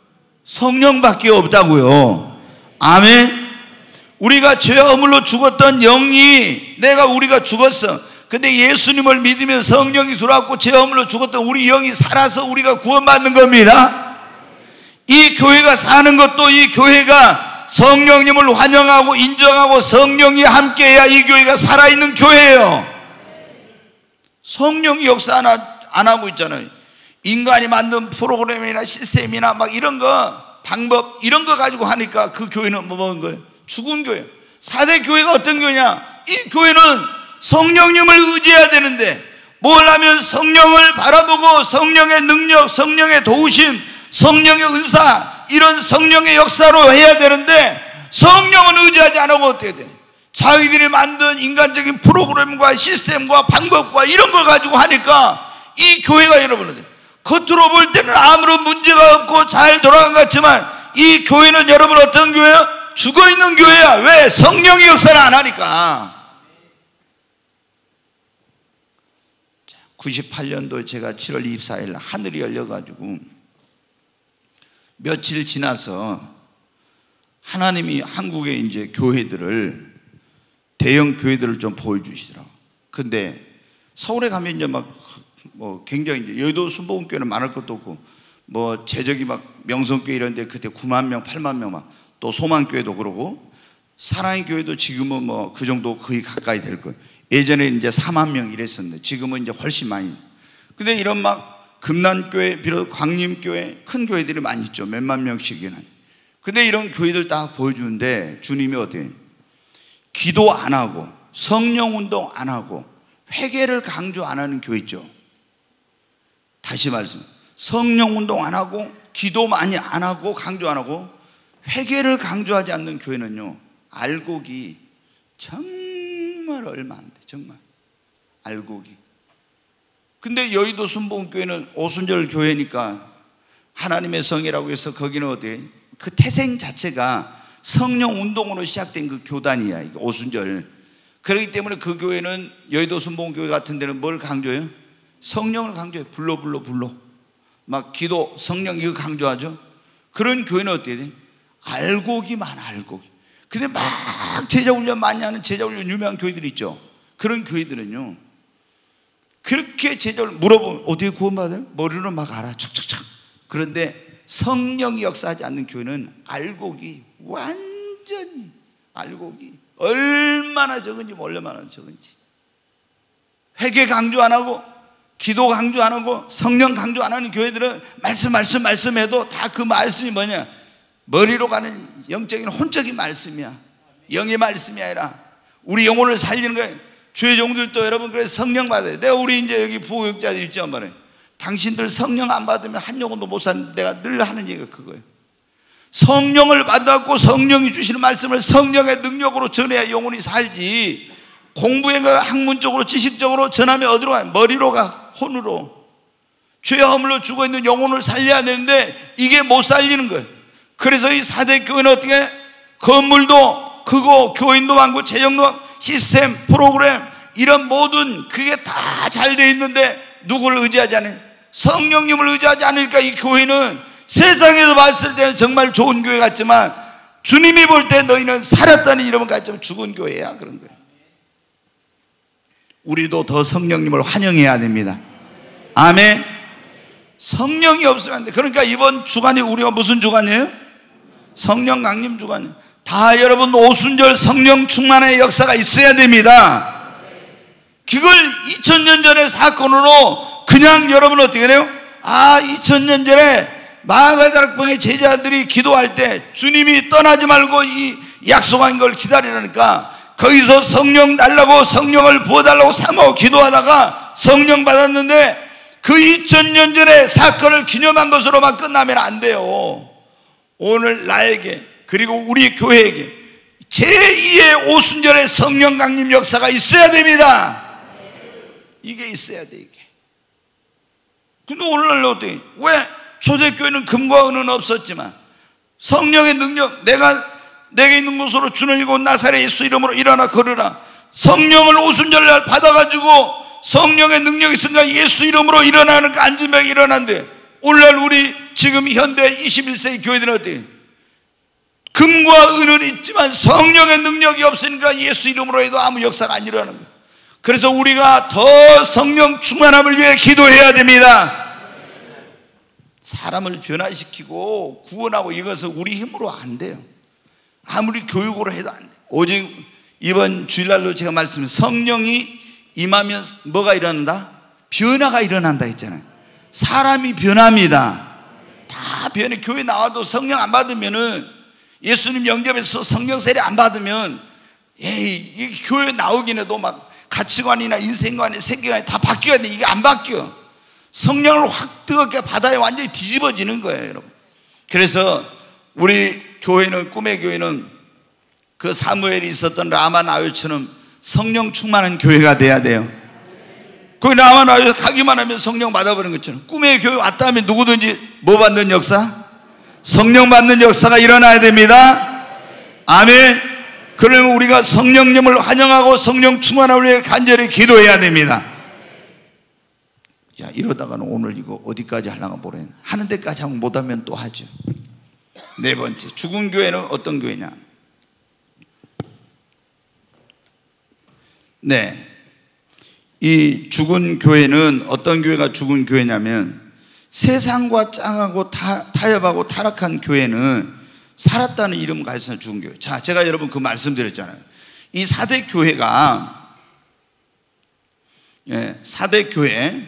성령밖에 없다고요. 아멘. 우리가 죄와 허물로 죽었던 영이, 내가 우리가 죽었어. 근데 예수님을 믿으면 성령이 들어왔고 죄와 허물로 죽었던 우리 영이 살아서 우리가 구원받는 겁니다. 이 교회가 사는 것도 이 교회가 성령님을 환영하고 인정하고 성령이 함께해야 이 교회가 살아있는 교회예요. 성령이 역사 안, 하, 안 하고 있잖아요. 인간이 만든 프로그램이나 시스템이나 막 이런 거 방법 이런 거 가지고 하니까 그 교회는 뭐 먹은 거예요? 죽은 교회. 사대 교회가 어떤 교회냐? 이 교회는 성령님을 의지해야 되는데 뭘 하면 성령을 바라보고 성령의 능력, 성령의 도우심, 성령의 은사, 이런 성령의 역사로 해야 되는데 성령은 의지하지 않으면 어떻게 돼? 자기들이 만든 인간적인 프로그램과 시스템과 방법과 이런 걸 가지고 하니까 이 교회가 여러분 겉으로 볼 때는 아무런 문제가 없고 잘 돌아간 것 같지만 이 교회는 여러분 어떤 교회야? 죽어있는 교회야. 왜? 성령의 역사를 안 하니까. 구십팔 년도에 제가 칠월 이십사일 하늘이 열려가지고 며칠 지나서 하나님이 한국의 이제 교회들을, 대형 교회들을 좀 보여주시더라고요. 근데 서울에 가면 이제 막 뭐 굉장히 이제 여의도 순복음교회는 많을 것도 없고 뭐 제적이 막 명성교회 이런데 그때 구만 명, 팔만 명 막 또 소망교회도 그러고 사랑의 교회도 지금은 뭐 그 정도 거의 가까이 될 거예요. 예전에 이제 사만 명 이랬었는데 지금은 이제 훨씬 많이. 근데 이런 막 금난교회, 비록 광림교회, 큰 교회들이 많이 있죠. 몇만 명씩이나. 근데 이런 교회들 딱 보여주는데 주님이 어때요? 기도 안 하고 성령 운동 안 하고 회개를 강조 안 하는 교회 있죠. 다시 말씀, 성령 운동 안 하고 기도 많이 안 하고 강조 안 하고 회개를 강조하지 않는 교회는요, 알곡이 정말 얼마 안 돼. 정말 알곡이. 근데 여의도 순복음교회는 오순절 교회니까 하나님의 성이라고 해서 거기는 어디 그 태생 자체가 성령 운동으로 시작된 그 교단이야, 오순절. 그렇기 때문에 그 교회는, 여의도 순복음교회 같은 데는 뭘 강조해요? 성령을 강조해요. 불러 불러 불러 막 기도, 성령 이거 강조하죠. 그런 교회는 어때야 돼? 알곡이 많아, 알곡이. 근데 막 제자훈련 많이 하는 제자훈련 유명한 교회들 있죠. 그런 교회들은요, 그렇게 제자훈련 물어보면 어떻게 구원받아요? 머리로 막 알아, 척척척. 그런데 성령이 역사하지 않는 교회는 알곡이 완전히, 알곡이 얼마나 적은지 얼마나 적은지. 회개 강조 안 하고 기도 강조 안 하고 성령 강조 안 하는 교회들은 말씀 말씀 말씀해도 다 그 말씀이 뭐냐, 머리로 가는 영적인 혼적인 말씀이야. 영의 말씀이 아니라 우리 영혼을 살리는 거예요. 주의 종들도 여러분 그래서 성령 받아야 돼. 내가 우리 이제 여기 부교육자들 있죠 말이에요. 당신들 성령 안 받으면 한 영혼도 못 사는, 내가 늘 하는 얘기가 그거예요. 성령을 받았고 성령이 주시는 말씀을 성령의 능력으로 전해야 영혼이 살지. 공부의 그 학문적으로 지식적으로 전하면 어디로 가요? 머리로 가, 혼으로. 죄 허물로 죽어있는 영혼을 살려야 되는데 이게 못 살리는 거예요. 그래서 이 사대 교회는 어떻게, 건물도 크고 교인도 많고 재정도 많고 시스템, 프로그램 이런 모든 그게 다 잘 돼 있는데 누구를 의지하지 않아요? 성령님을 의지하지 않으니까 이 교회는 세상에서 봤을 때는 정말 좋은 교회 같지만 주님이 볼 때 너희는 살았다는 이름은 같지만 죽은 교회야, 그런 거예요. 우리도 더 성령님을 환영해야 됩니다. 아멘. 성령이 없으면 안 돼. 그러니까 이번 주간이 우리가 무슨 주간이에요? 성령 강림 주간이에요. 다 여러분 오순절 성령 충만의 역사가 있어야 됩니다. 그걸 이천 년 전의 사건으로 그냥 여러분 어떻게 돼요? 아, 이천 년 전에 마가다락방의 제자들이 기도할 때 주님이 떠나지 말고 이 약속한 걸 기다리라니까 거기서 성령 달라고 성령을 부어달라고 사모하고 기도하다가 성령 받았는데 그 이천 년 전의 사건을 기념한 것으로만 끝나면 안 돼요. 오늘 나에게 그리고 우리 교회에게 제이의 오순절의 성령 강림 역사가 있어야 됩니다. 이게 있어야 돼, 이게. 근데 오늘날 어떻게, 왜 초대교회는 금과 은은 없었지만 성령의 능력, 내가 내게 있는 곳으로 주는 이곳 나사렛 예수 이름으로 일어나 걸으라. 성령을 오순절날 받아가지고 성령의 능력이 있으니까 예수 이름으로 일어나는 그 안진병이 일어난대. 오늘날 우리 지금 현대 이십일 세기 교회들은 어때요? 금과 은은 있지만 성령의 능력이 없으니까 예수 이름으로 해도 아무 역사가 안 일어나는 거예요. 그래서 우리가 더 성령 충만함을 위해 기도해야 됩니다. 사람을 변화시키고 구원하고 이것은 우리 힘으로 안 돼요. 아무리 교육으로 해도 안 돼요. 오직 이번 주일날로 제가 말씀드린 성령이 임하면 뭐가 일어난다? 변화가 일어난다 했잖아요. 사람이 변합니다. 다 변해. 교회 나와도 성령 안 받으면은, 예수님 영접해서 성령 세례 안 받으면 에이, 이 교회 나오긴 해도 막 가치관이나 인생관이 세계관이 다 바뀌어야 돼. 이게 안 바뀌어. 성령을 확 뜨겁게 받아야 완전히 뒤집어지는 거예요, 여러분. 그래서 우리 교회는, 꿈의 교회는 그 사무엘이 있었던 라마 나요처럼 성령 충만한 교회가 돼야 돼요. 거기 라마 나요 가기만 하면 성령 받아버리는 것처럼 꿈의 교회 왔다 하면 누구든지 뭐 받는 역사? 성령 받는 역사가 일어나야 됩니다. 아멘. 그러면 우리가 성령님을 환영하고 성령 충만함을 위해 간절히 기도해야 됩니다. 야, 이러다가는 오늘 이거 어디까지 하려고 모르겠네. 하는 데까지 하면 못하면 또 하죠. 네 번째, 죽은 교회는 어떤 교회냐? 네, 이 죽은 교회는 어떤 교회가 죽은 교회냐면 세상과 짱하고 타, 타협하고 타락한 교회는 살았다는 이름을 가지고 죽은 교회. 자, 제가 여러분 그 말씀드렸잖아요. 이 사대 교회가, 예, 사대 교회,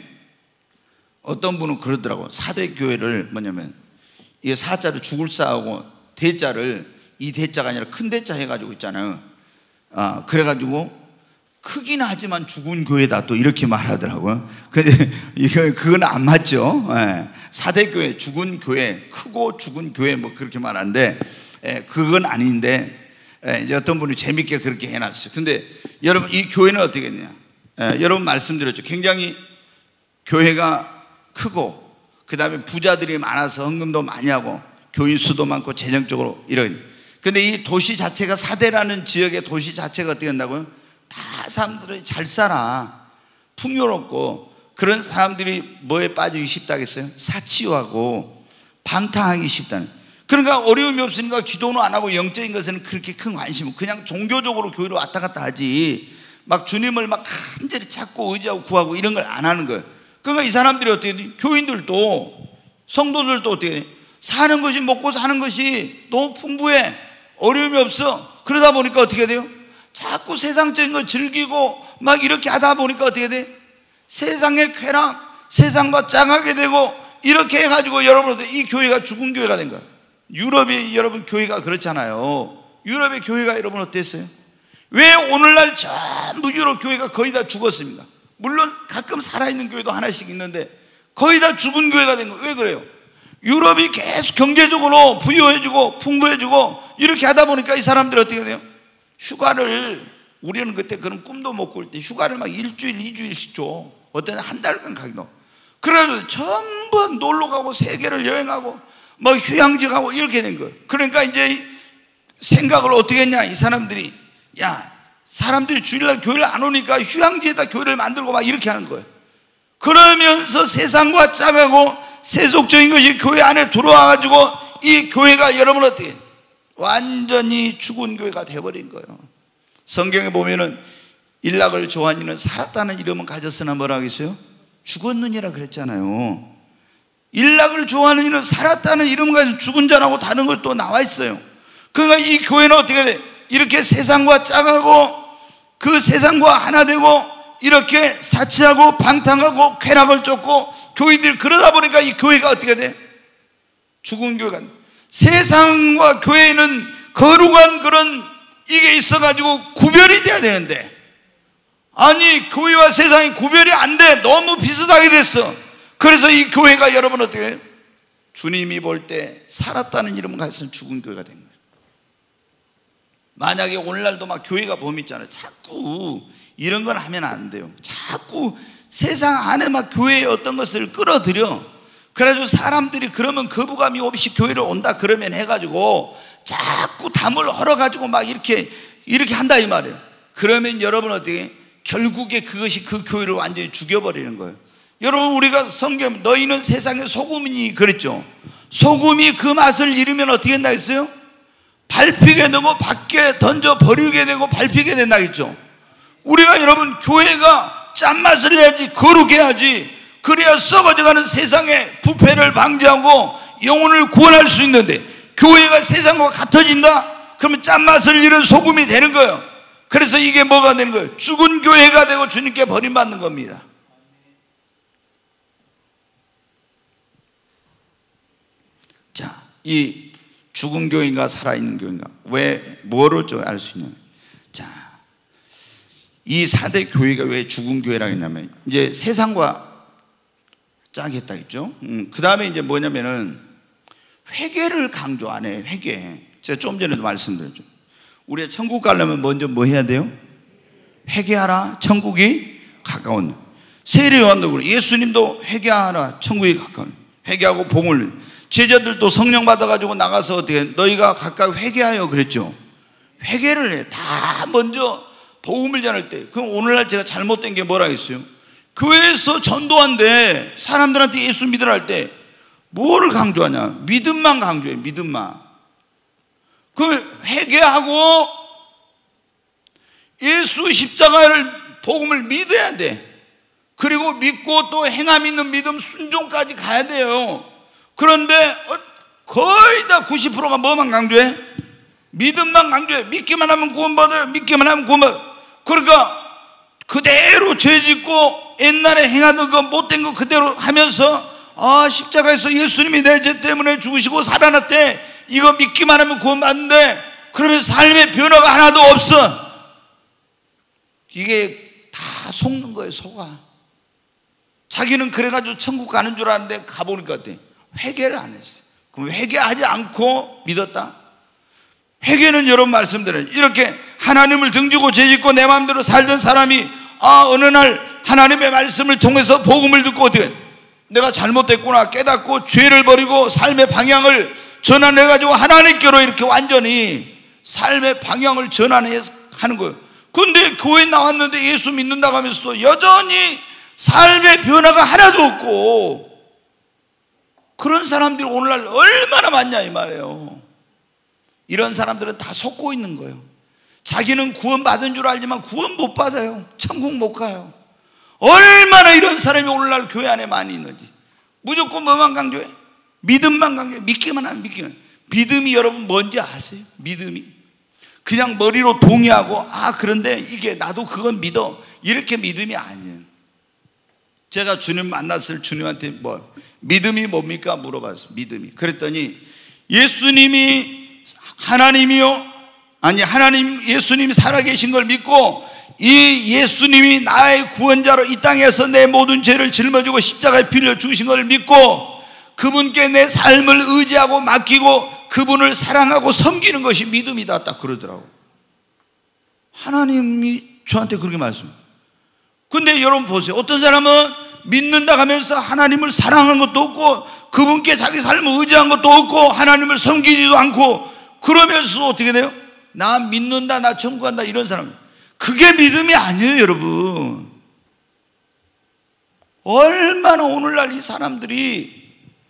어떤 분은 그러더라고. 사대 교회를 뭐냐면, 이게 사자를 죽을 사하고 대자를, 이 대자가 아니라 큰 대자 해가지고 있잖아요. 아, 그래가지고 크긴 하지만 죽은 교회다 또 이렇게 말하더라고요. 근데 이거 그건 안 맞죠. 예. 사대 교회, 죽은 교회, 크고 죽은 교회 뭐 그렇게 말하는데, 예, 그건 아닌데, 예, 이제 어떤 분이 재밌게 그렇게 해놨어요. 근데 여러분 이 교회는 어떻게 했냐? 예, 여러분 말씀드렸죠. 굉장히 교회가 크고 그 다음에 부자들이 많아서 헌금도 많이 하고 교인 수도 많고 재정적으로 이런. 근데 이 도시 자체가, 사대라는 지역의 도시 자체가 어떻게 한다고요? 다 사람들이 잘 살아, 풍요롭고. 그런 사람들이 뭐에 빠지기 쉽다겠어요? 사치하고 방탕하기 쉽다는. 그러니까 어려움이 없으니까 기도는 안 하고 영적인 것에는 그렇게 큰 관심은, 그냥 종교적으로 교회로 왔다 갔다 하지 막 주님을 막 간절히 찾고 의지하고 구하고 이런 걸 안 하는 거예요. 그러니까 이 사람들이 어떻게 돼? 교인들도, 성도들도 어떻게 돼? 사는 것이, 먹고 사는 것이 너무 풍부해, 어려움이 없어. 그러다 보니까 어떻게 돼요? 자꾸 세상적인 걸 즐기고 막 이렇게 하다 보니까 어떻게 돼? 세상의 쾌락, 세상과 짱하게 되고 이렇게 해가지고 여러분 이 교회가 죽은 교회가 된 거예요. 유럽의 여러분 교회가 그렇잖아요. 유럽의 교회가 여러분 어땠어요? 왜 오늘날 전부 유럽 교회가 거의 다 죽었습니까? 물론 가끔 살아있는 교회도 하나씩 있는데 거의 다 죽은 교회가 된 거예요. 왜 그래요? 유럽이 계속 경제적으로 부유해지고 풍부해지고 이렇게 하다 보니까 이 사람들이 어떻게 돼요? 휴가를, 우리는 그때 그런 꿈도 못 꿀 때 휴가를 막 일주일, 이주일씩 줘. 어떤 한 달간 가기도. 그래서 전부 놀러 가고 세계를 여행하고 막 휴양지 가고 이렇게 된 거예요. 그러니까 이제 생각을 어떻게 했냐, 이 사람들이. 야, 사람들이 주일날 교회를 안 오니까 휴양지에다 교회를 만들고 막 이렇게 하는 거예요. 그러면서 세상과 짝하고 세속적인 것이 교회 안에 들어와가지고 이 교회가 여러분 어떻게 완전히 죽은 교회가 되어버린 거예요. 성경에 보면은 일락을 좋아하는 이는 살았다는 이름은 가졌으나 뭐라 하겠어요? 죽었느니라 그랬잖아요. 일락을 좋아하는 이는 살았다는 이름을 가지고 죽은 자라고 다른 것 또 나와 있어요. 그러니까 이 교회는 어떻게 돼? 이렇게 세상과 짝하고 그 세상과 하나 되고 이렇게 사치하고 방탕하고 쾌락을 쫓고 교인들, 그러다 보니까 이 교회가 어떻게 돼? 죽은 교회가 돼. 세상과 교회는 거룩한 그런 이게 있어가지고 구별이 돼야 되는데, 아니 교회와 세상이 구별이 안 돼. 너무 비슷하게 됐어. 그래서 이 교회가 여러분 어떻게 해요? 주님이 볼 때 살았다는 이름을 가지고 죽은 교회가 된 거예요. 만약에 오늘날도 막 교회가 보면 있잖아요. 자꾸 이런 건 하면 안 돼요. 자꾸 세상 안에 막 교회의 어떤 것을 끌어들여. 그래가지고 사람들이 그러면 거부감이 없이 교회를 온다 그러면 해가지고 자꾸 담을 헐어가지고 막 이렇게 이렇게 한다 이 말이에요. 그러면 여러분 어떻게, 결국에 그것이 그 교회를 완전히 죽여버리는 거예요. 여러분 우리가 성경 너희는 세상의 소금이니 그랬죠. 소금이 그 맛을 잃으면 어떻게 된다 했어요? 밟히게 되고 밖에 던져 버리게 되고 밟히게 된다 했죠. 우리가 여러분 교회가 짠맛을 내야지, 거룩해야지, 그래야 썩어져가는 세상의 부패를 방지하고 영혼을 구원할 수 있는데, 교회가 세상과 같아진다? 그러면 짠맛을 잃은 소금이 되는 거예요. 그래서 이게 뭐가 되는 거예요? 죽은 교회가 되고 주님께 버림받는 겁니다. 자, 이 죽은 교회인가 살아있는 교회인가, 왜 뭐로 좀 알 수 있냐면, 자, 이 사대 교회가 왜 죽은 교회라고 했냐면, 이제 세상과 짜겠다 했죠. 음, 그 다음에 이제 뭐냐면은 회개를 강조 안 해요. 회개. 제가 좀 전에도 말씀드렸죠. 우리가 천국 가려면 먼저 뭐 해야 돼요? 회개하라, 천국이 가까운. 세례 요한도 그래. 예수님도 회개하라, 천국이 가까운. 회개하고 복을. 제자들도 성령 받아가지고 나가서 어떻게, 너희가 각각 회개하여 그랬죠. 회개를 해. 다 먼저 복음을 전할 때. 그럼 오늘날 제가 잘못된 게 뭐라 했어요? 교회에서 전도한데 사람들한테 예수 믿으라 할 때 뭐를 강조하냐? 믿음만 강조해. 믿음만. 그 회개하고 예수 십자가를 복음을 믿어야 돼. 그리고 믿고 또 행함 있는 믿음 순종까지 가야 돼요. 그런데 거의 다 구십 퍼센트가 뭐만 강조해? 믿음만 강조해. 믿기만 하면 구원받아요. 믿기만 하면 구원받아요. 그러니까 그대로 죄 짓고 옛날에 행하던 거 못된 거 그대로 하면서 아, 십자가에서 예수님이 내 죄 때문에 죽으시고 살아났대, 이거 믿기만 하면 구원받는데, 그러면 삶의 변화가 하나도 없어. 이게 다 속는 거예요. 속아. 자기는 그래가지고 천국 가는 줄 알았는데 가보니까 어때? 회개를 안 했어요. 그럼 회개하지 않고 믿었다? 회개는 여러분 말씀드려요. 이렇게 하나님을 등지고 죄짓고 내 마음대로 살던 사람이 아, 어느 날 하나님의 말씀을 통해서 복음을 듣고 어떻게 내가 잘못됐구나 깨닫고 죄를 버리고 삶의 방향을 전환해가지고 하나님께로 이렇게 완전히 삶의 방향을 전환하는 거예요. 근데 교회 나왔는데 예수 믿는다고 하면서도 여전히 삶의 변화가 하나도 없고, 그런 사람들이 오늘날 얼마나 많냐 이 말이에요. 이런 사람들은 다 속고 있는 거예요. 자기는 구원받은 줄 알지만 구원 못 받아요. 천국 못 가요. 얼마나 이런 사람이 오늘날 교회 안에 많이 있는지. 무조건 뭐만 강조해? 믿음만 강조해. 믿기만 하면 믿기만. 믿음이 여러분 뭔지 아세요? 믿음이 그냥 머리로 동의하고 아 그런데 이게 나도 그건 믿어, 이렇게 믿음이 아니에요. 제가 주님 만났을 주님한테 뭐 믿음이 뭡니까 물어봤어요. 믿음이. 그랬더니 예수님이 하나님이요, 아니 하나님 예수님이 살아계신 걸 믿고 이 예수님이 나의 구원자로 이 땅에서 내 모든 죄를 짊어지고 십자가에 빌려 주신 걸 믿고 그분께 내 삶을 의지하고 맡기고 그분을 사랑하고 섬기는 것이 믿음이다, 딱 그러더라고. 하나님이 저한테 그렇게 말씀해요. 근데 여러분 보세요. 어떤 사람은 믿는다 하면서 하나님을 사랑하는 것도 없고 그분께 자기 삶을 의지한 것도 없고 하나님을 섬기지도 않고 그러면서도 어떻게 돼요? 나 믿는다, 나 천국 간다, 이런 사람. 그게 믿음이 아니에요 여러분. 얼마나 오늘날 이 사람들이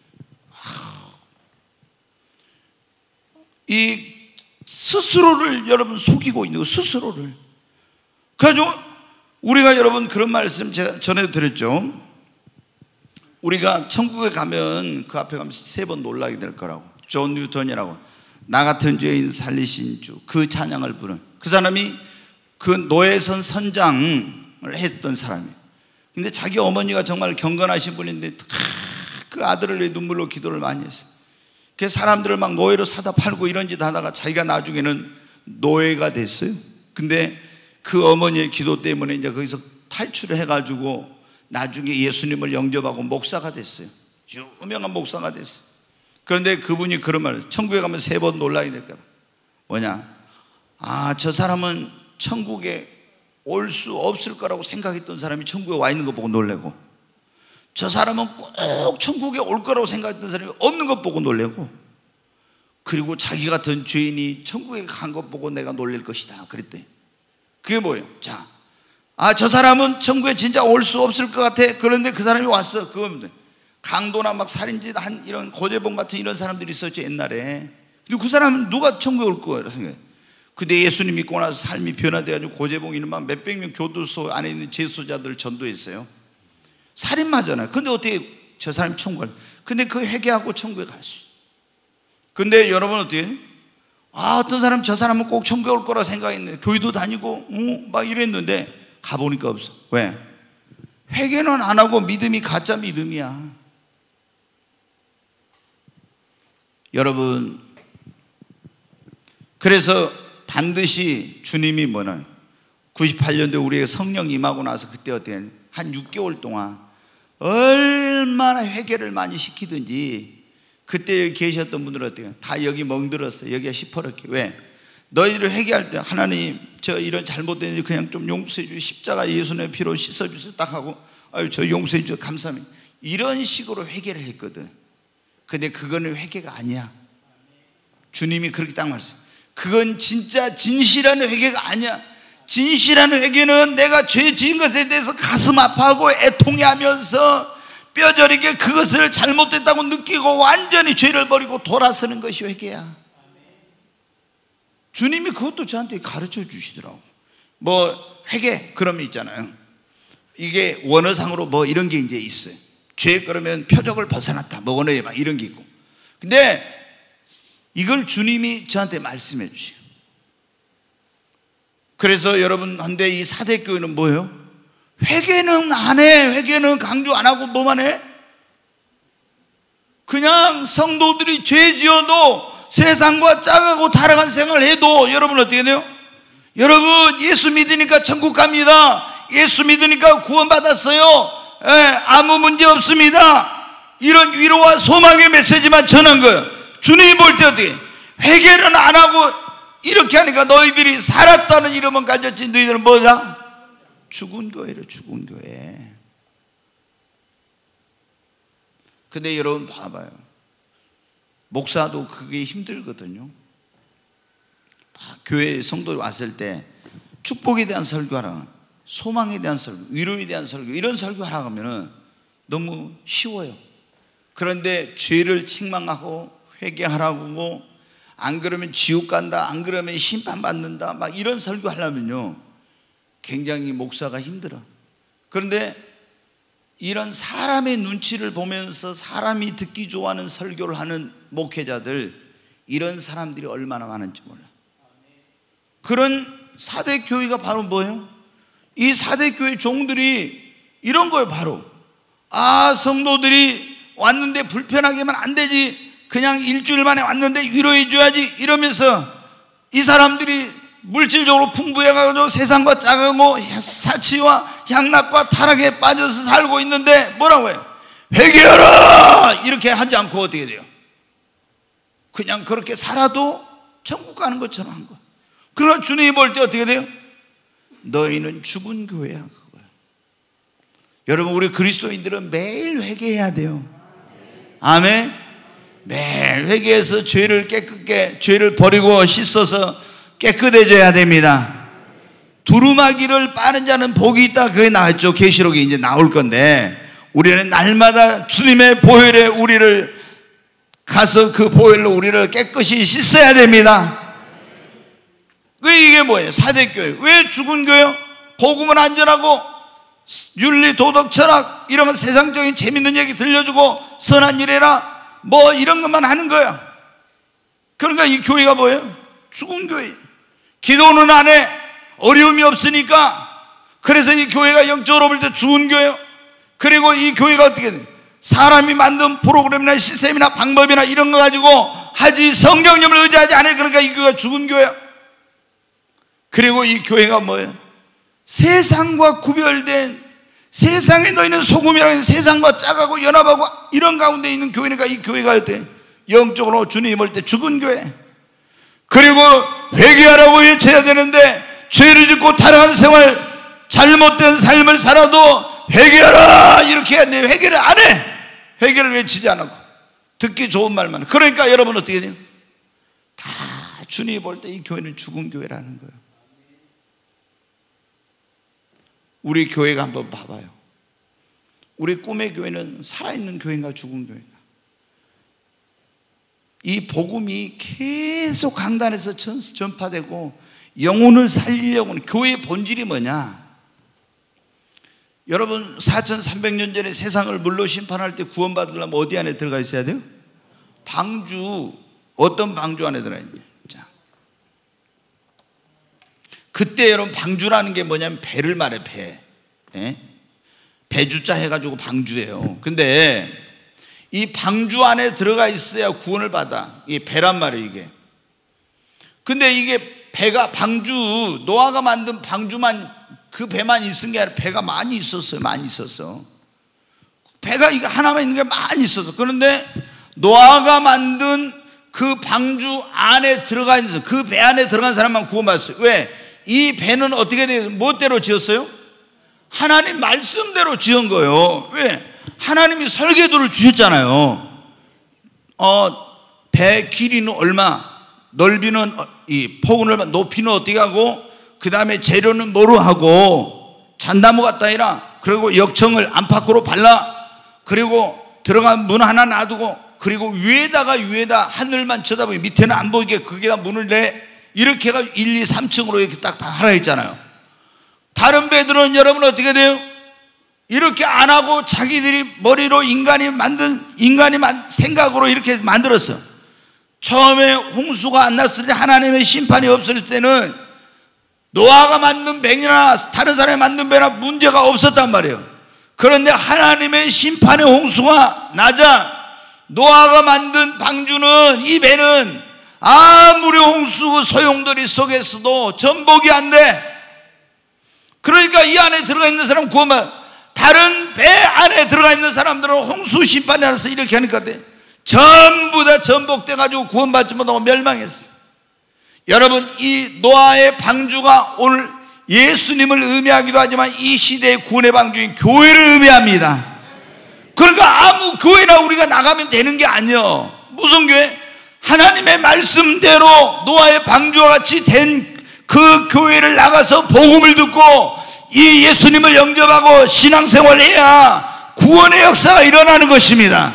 이 스스로를 여러분 속이고 있는 거, 스스로를. 그래가지고 우리가 여러분 그런 말씀 제가 전에도 드렸죠. 우리가 천국에 가면 그 앞에 가면 세 번 놀라게 될 거라고. 존 뉴턴이라고, 나 같은 죄인 살리신 주, 그 찬양을 부른 그 사람이 그 노예선 선장을 했던 사람이에요. 근데 자기 어머니가 정말 경건하신 분인데 그 아들을 위해 눈물로 기도를 많이 했어요. 그 사람들을 막 노예로 사다 팔고 이런 짓 하다가 자기가 나중에는 노예가 됐어요. 근데 그 어머니의 기도 때문에 이제 거기서 탈출을 해가지고 나중에 예수님을 영접하고 목사가 됐어요. 유명한 목사가 됐어요. 그런데 그분이 그런 말을, 천국에 가면 세 번 놀라게 될 거다. 뭐냐? 아, 저 사람은 천국에 올 수 없을 거라고 생각했던 사람이 천국에 와 있는 거 보고 놀래고, 저 사람은 꼭 천국에 올 거라고 생각했던 사람이 없는 것 보고 놀래고, 그리고 자기 같은 죄인이 천국에 간 것 보고 내가 놀랄 것이다 그랬대. 그게 뭐예요? 자, 아, 저 사람은 천국에 진짜 올 수 없을 것 같아. 그런데 그 사람이 왔어. 그거면 돼. 강도나 막 살인짓 한 이런 고재봉 같은 이런 사람들이 있었죠 옛날에. 근데 그 사람은 누가 천국에 올 거예요 생각해. 근데 예수님 믿고 나서 삶이 변화돼가지고 고재봉이는 막 몇백 명 교도소 안에 있는 재소자들을 전도했어요. 살인마잖아요. 근데 어떻게 저 사람이 천국 갈? 근데 그 회개하고 천국에 갈 수 있어요. 근데 여러분 어떻게? 아, 어떤 사람 저 사람은 꼭 천국에 올 거라 생각했는데 교회도 다니고 어, 막 이랬는데 가보니까 없어. 왜? 회개는 안 하고 믿음이 가짜 믿음이야. 여러분, 그래서 반드시 주님이 뭐냐, 구십팔 년도에 우리에게 성령 임하고 나서 그때 어떻게 한 육 개월 동안 얼마나 회개를 많이 시키든지 그때 여기 계셨던 분들은 어때요? 다 여기 멍들었어요. 여기가 시퍼렇게. 왜? 너희들 회개할 때 하나님 저 이런 잘못된 일 그냥 좀 용서해 주시고 십자가 예수님의 피로 씻어주세요 딱 하고 아유 저 용서해 주셔서 감사합니다. 이런 식으로 회개를 했거든. 근데 그거는 회개가 아니야. 주님이 그렇게 딱 말씀. 그건 진짜 진실한 회개가 아니야. 진실한 회개는 내가 죄 지은 것에 대해서 가슴 아파하고 애통해하면서 뼈저리게 그것을 잘못됐다고 느끼고 완전히 죄를 버리고 돌아서는 것이 회개야. 주님이 그것도 저한테 가르쳐 주시더라고. 뭐 회개 그러면 있잖아요. 이게 원어상으로 뭐 이런 게 이제 있어요. 죄 그러면 표적을 벗어났다 뭐 원어에 막 이런 게 있고. 근데 이걸 주님이 저한테 말씀해 주시고, 그래서 여러분, 근데 이 사대교회는 뭐예요? 회개는 안 해. 회개는 강조 안 하고 뭐만 해? 그냥 성도들이 죄 지어도 세상과 짝하고 타락한 생활을 해도 여러분 어떻게 돼요? 여러분, 예수 믿으니까 천국 갑니다. 예수 믿으니까 구원받았어요. 에, 아무 문제 없습니다. 이런 위로와 소망의 메시지만 전한 거예요. 주님이 볼 때 어떻게? 회개는 안 하고 이렇게 하니까 너희들이 살았다는 이름은 가졌지, 너희들은 뭐다? 죽은 교회로, 죽은 교회. 근데 여러분 봐봐요. 목사도 그게 힘들거든요. 교회 성도들 왔을 때 축복에 대한 설교하라, 소망에 대한 설교, 위로에 대한 설교, 이런 설교하라 하면은 너무 쉬워요. 그런데 죄를 책망하고 회개하라고, 안 그러면 지옥 간다, 안 그러면 심판받는다, 막 이런 설교 하려면요 굉장히 목사가 힘들어. 그런데 이런 사람의 눈치를 보면서 사람이 듣기 좋아하는 설교를 하는 목회자들, 이런 사람들이 얼마나 많은지 몰라. 그런 사대교회가 바로 뭐예요? 이 사대교회 종들이 이런 거예요. 바로, 아, 성도들이 왔는데 불편하게만 안 되지, 그냥 일주일 만에 왔는데 위로해 줘야지, 이러면서 이 사람들이 물질적으로 풍부해가지고 세상과 짝하고 사치와 향락과 타락에 빠져서 살고 있는데 뭐라고 해요? 회개하라! 이렇게 하지 않고 어떻게 돼요? 그냥 그렇게 살아도 천국 가는 것처럼 한 거예요. 그러나 주님이 볼 때 어떻게 돼요? 너희는 죽은 교회야, 그거예요. 여러분, 우리 그리스도인들은 매일 회개해야 돼요. 아멘. 매일 회개해서 죄를 깨끗게, 죄를 버리고 씻어서 깨끗해져야 됩니다. 두루마기를 빠는 자는 복이 있다, 그게 나왔죠. 계시록에 이제 나올 건데, 우리는 날마다 주님의 보혈에 우리를 가서 그 보혈로 우리를 깨끗이 씻어야 됩니다. 그 이게 뭐예요? 사대교회. 왜 죽은 교회요? 복음은 안전하고 윤리, 도덕, 철학, 이런 세상적인 재밌는 얘기 들려주고 선한 일해라, 뭐 이런 것만 하는 거야. 그러니까 이 교회가 뭐예요? 죽은 교회. 기도는 안 해. 어려움이 없으니까. 그래서 이 교회가 영적으로 볼 때 죽은 교회예요. 그리고 이 교회가 어떻게 돼? 사람이 만든 프로그램이나 시스템이나 방법이나 이런 거 가지고 하지 성령님을 의지하지 않아요. 그러니까 이 교회가 죽은 교회예요. 그리고 이 교회가 뭐예요? 세상과 구별된, 세상에 너희는 소금이라는, 세상과 짝하고 연합하고 이런 가운데 있는 교회니까 이 교회가 어때? 영적으로 주님이 볼 때 죽은 교회. 그리고 회개하라고 외쳐야 되는데 죄를 짓고 타락한 생활, 잘못된 삶을 살아도 회개하라 이렇게 해야 돼. 회개를 안 해. 회개를 외치지 않고 듣기 좋은 말만. 그러니까 여러분 어떻게 돼요? 다 주님이 볼 때 이 교회는 죽은 교회라는 거예요. 우리 교회가 한번 봐봐요. 우리 꿈의 교회는 살아있는 교회인가 죽은 교회인가? 이 복음이 계속 강단에서 전파되고 영혼을 살리려고 하는 교회의 본질이 뭐냐? 여러분, 사천삼백 년 전에 세상을 물로 심판할 때 구원받으려면 어디 안에 들어가 있어야 돼요? 방주. 어떤 방주 안에 들어가 있냐? 자, 그때 여러분 방주라는 게 뭐냐면 배를 말해. 배. 예? 배주자 해가지고 방주예요. 근데 이 방주 안에 들어가 있어야 구원을 받아. 이게 배란 말이에요, 이게. 근데 이게 배가, 방주, 노아가 만든 방주만, 그 배만 있은 게 아니라 배가 많이 있었어요. 많이 있었어. 배가 이거 하나만 있는 게 많이 있었어. 그런데 노아가 만든 그 방주 안에 들어가 있는, 그 배 안에 들어간 사람만 구원받았어요. 왜? 이 배는 어떻게 돼요? 무엇대로 지었어요? 하나님 말씀대로 지은 거예요. 왜? 하나님이 설계도를 주셨잖아요. 어, 배 길이는 얼마, 넓이는 이 폭은 얼마, 높이는 어떻게 하고, 그 다음에 재료는 뭐로 하고, 잣나무 갖다 해라. 그리고 역청을 안팎으로 발라. 그리고 들어간 문 하나 놔두고, 그리고 위에다가 위에다 하늘만 쳐다보고 밑에는 안 보이게 거기다 문을 내. 이렇게 해가 일, 이, 삼 층으로 이렇게 딱 다 하라 했잖아요. 다른 배들은 여러분 어떻게 돼요? 이렇게 안 하고 자기들이 머리로 인간이 만든, 인간이 만, 생각으로 이렇게 만들었어. 처음에 홍수가 안 났을 때, 하나님의 심판이 없을 때는 노아가 만든 배나 다른 사람이 만든 배나 문제가 없었단 말이에요. 그런데 하나님의 심판의 홍수가 나자 노아가 만든 방주는, 이 배는 아무리 홍수 소용돌이 속에서도 전복이 안 돼. 그러니까 이 안에 들어가 있는 사람 구원받아. 다른 배 안에 들어가 있는 사람들은 홍수 심판이 나서 이렇게 하니까 돼. 전부 다 전복돼 가지고 구원받지 못하고 멸망했어. 여러분, 이 노아의 방주가 오늘 예수님을 의미하기도 하지만 이 시대의 구원의 방주인 교회를 의미합니다. 그러니까 아무 교회나 우리가 나가면 되는 게 아니에요. 무슨 교회? 하나님의 말씀대로 노아의 방주와 같이 된 그 교회를 나가서 복음을 듣고 이 예수님을 영접하고 신앙생활을 해야 구원의 역사가 일어나는 것입니다.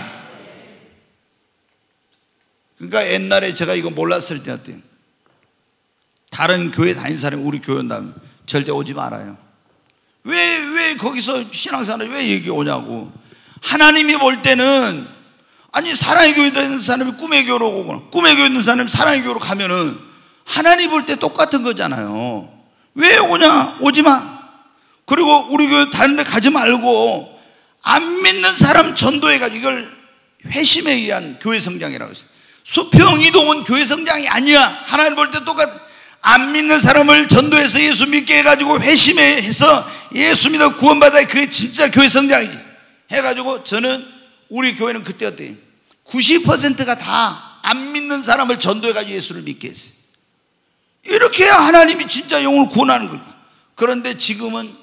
그러니까 옛날에 제가 이거 몰랐을 때 어때요? 다른 교회 다닌 사람이 우리 교회 온다면 절대 오지 말아요. 왜, 왜 거기서 신앙생활을 왜 여기 오냐고. 하나님이 볼 때는, 아니 사랑의 교회 다니는 사람이 꿈의 교회로 오거나 꿈의 교회 있는 사람이 사랑의 교회로 가면은 하나님 볼 때 똑같은 거잖아요. 왜 오냐? 오지 마. 그리고 우리 교회 다른 데 가지 말고 안 믿는 사람 전도해가지고, 이걸 회심에 의한 교회 성장이라고 했어요. 수평 이동은 교회 성장이 아니야. 하나님 볼 때 똑같아. 안 믿는 사람을 전도해서 예수 믿게 해가지고 회심에 해서 예수 믿어 구원받아야 그게 진짜 교회 성장이지. 해가지고 저는 우리 교회는 그때 어때요? 구십 퍼센트가 다 안 믿는 사람을 전도해가지고 예수를 믿게 했어요. 이렇게 해야 하나님이 진짜 영혼을 구원하는 거예요. 그런데 지금은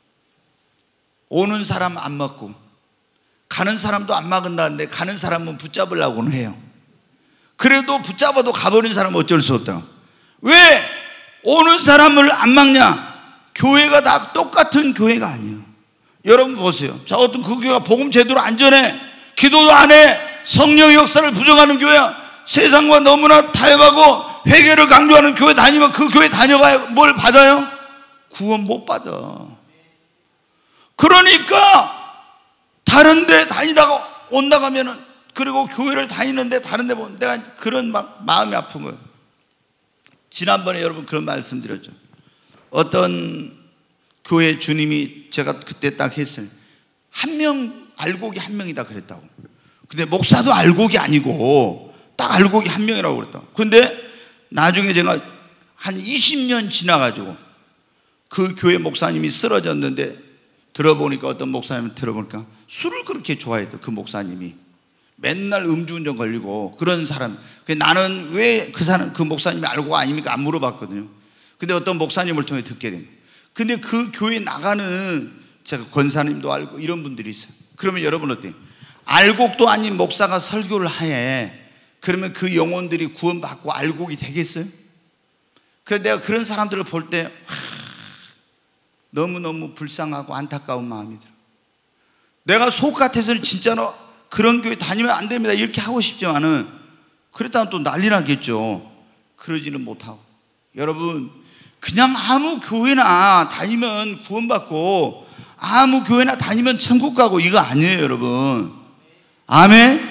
오는 사람 안 먹고 가는 사람도 안 막은다는데 가는 사람은 붙잡으려고는 해요. 그래도 붙잡아도 가버린 사람은 어쩔 수 없다. 왜 오는 사람을 안 막냐? 교회가 다 똑같은 교회가 아니에요. 여러분 보세요. 자, 어떤 그 교회가 복음 제대로 안 전해, 기도도 안 해, 성령의 역사를 부정하는 교회야. 세상과 너무나 타협하고 회개를 강조하는 교회 다니면 그 교회 다녀봐야 뭘 받아요? 구원 못 받아. 그러니까 다른 데 다니다가 온다 가면은, 그리고 교회를 다니는데 다른 데 보면 내가 그런 막 마음이 아픈 거예요. 지난번에 여러분 그런 말씀 드렸죠. 어떤 교회 주님이, 제가 그때 딱 했어요. 한 명 알곡이 한 명이다 그랬다고. 근데 목사도 알곡이 아니고 딱 알곡이 한 명이라고 그랬다고. 근데 나중에 제가 한 이십 년 지나가지고 그 교회 목사님이 쓰러졌는데, 들어보니까 어떤 목사님 들어보니까 술을 그렇게 좋아했대. 그 목사님이 맨날 음주운전 걸리고 그런 사람. 나는 왜 그 사람, 그 목사님이 알고 아닙니까? 안 물어봤거든요. 근데 어떤 목사님을 통해 듣게 된 거예요. 근데 그 교회 나가는, 제가 권사님도 알고 이런 분들이 있어요. 그러면 여러분 어때요? 알곡도 아닌 목사가 설교를 해. 그러면 그 영혼들이 구원받고 알곡이 되겠어요? 그래서 내가 그런 사람들을 볼 때 너무너무 불쌍하고 안타까운 마음이 들어. 내가 속 같아서는 진짜로 그런 교회 다니면 안 됩니다 이렇게 하고 싶지만은, 그랬다면 또 난리 나겠죠. 그러지는 못하고. 여러분, 그냥 아무 교회나 다니면 구원받고 아무 교회나 다니면 천국 가고 이거 아니에요 여러분. 아멘?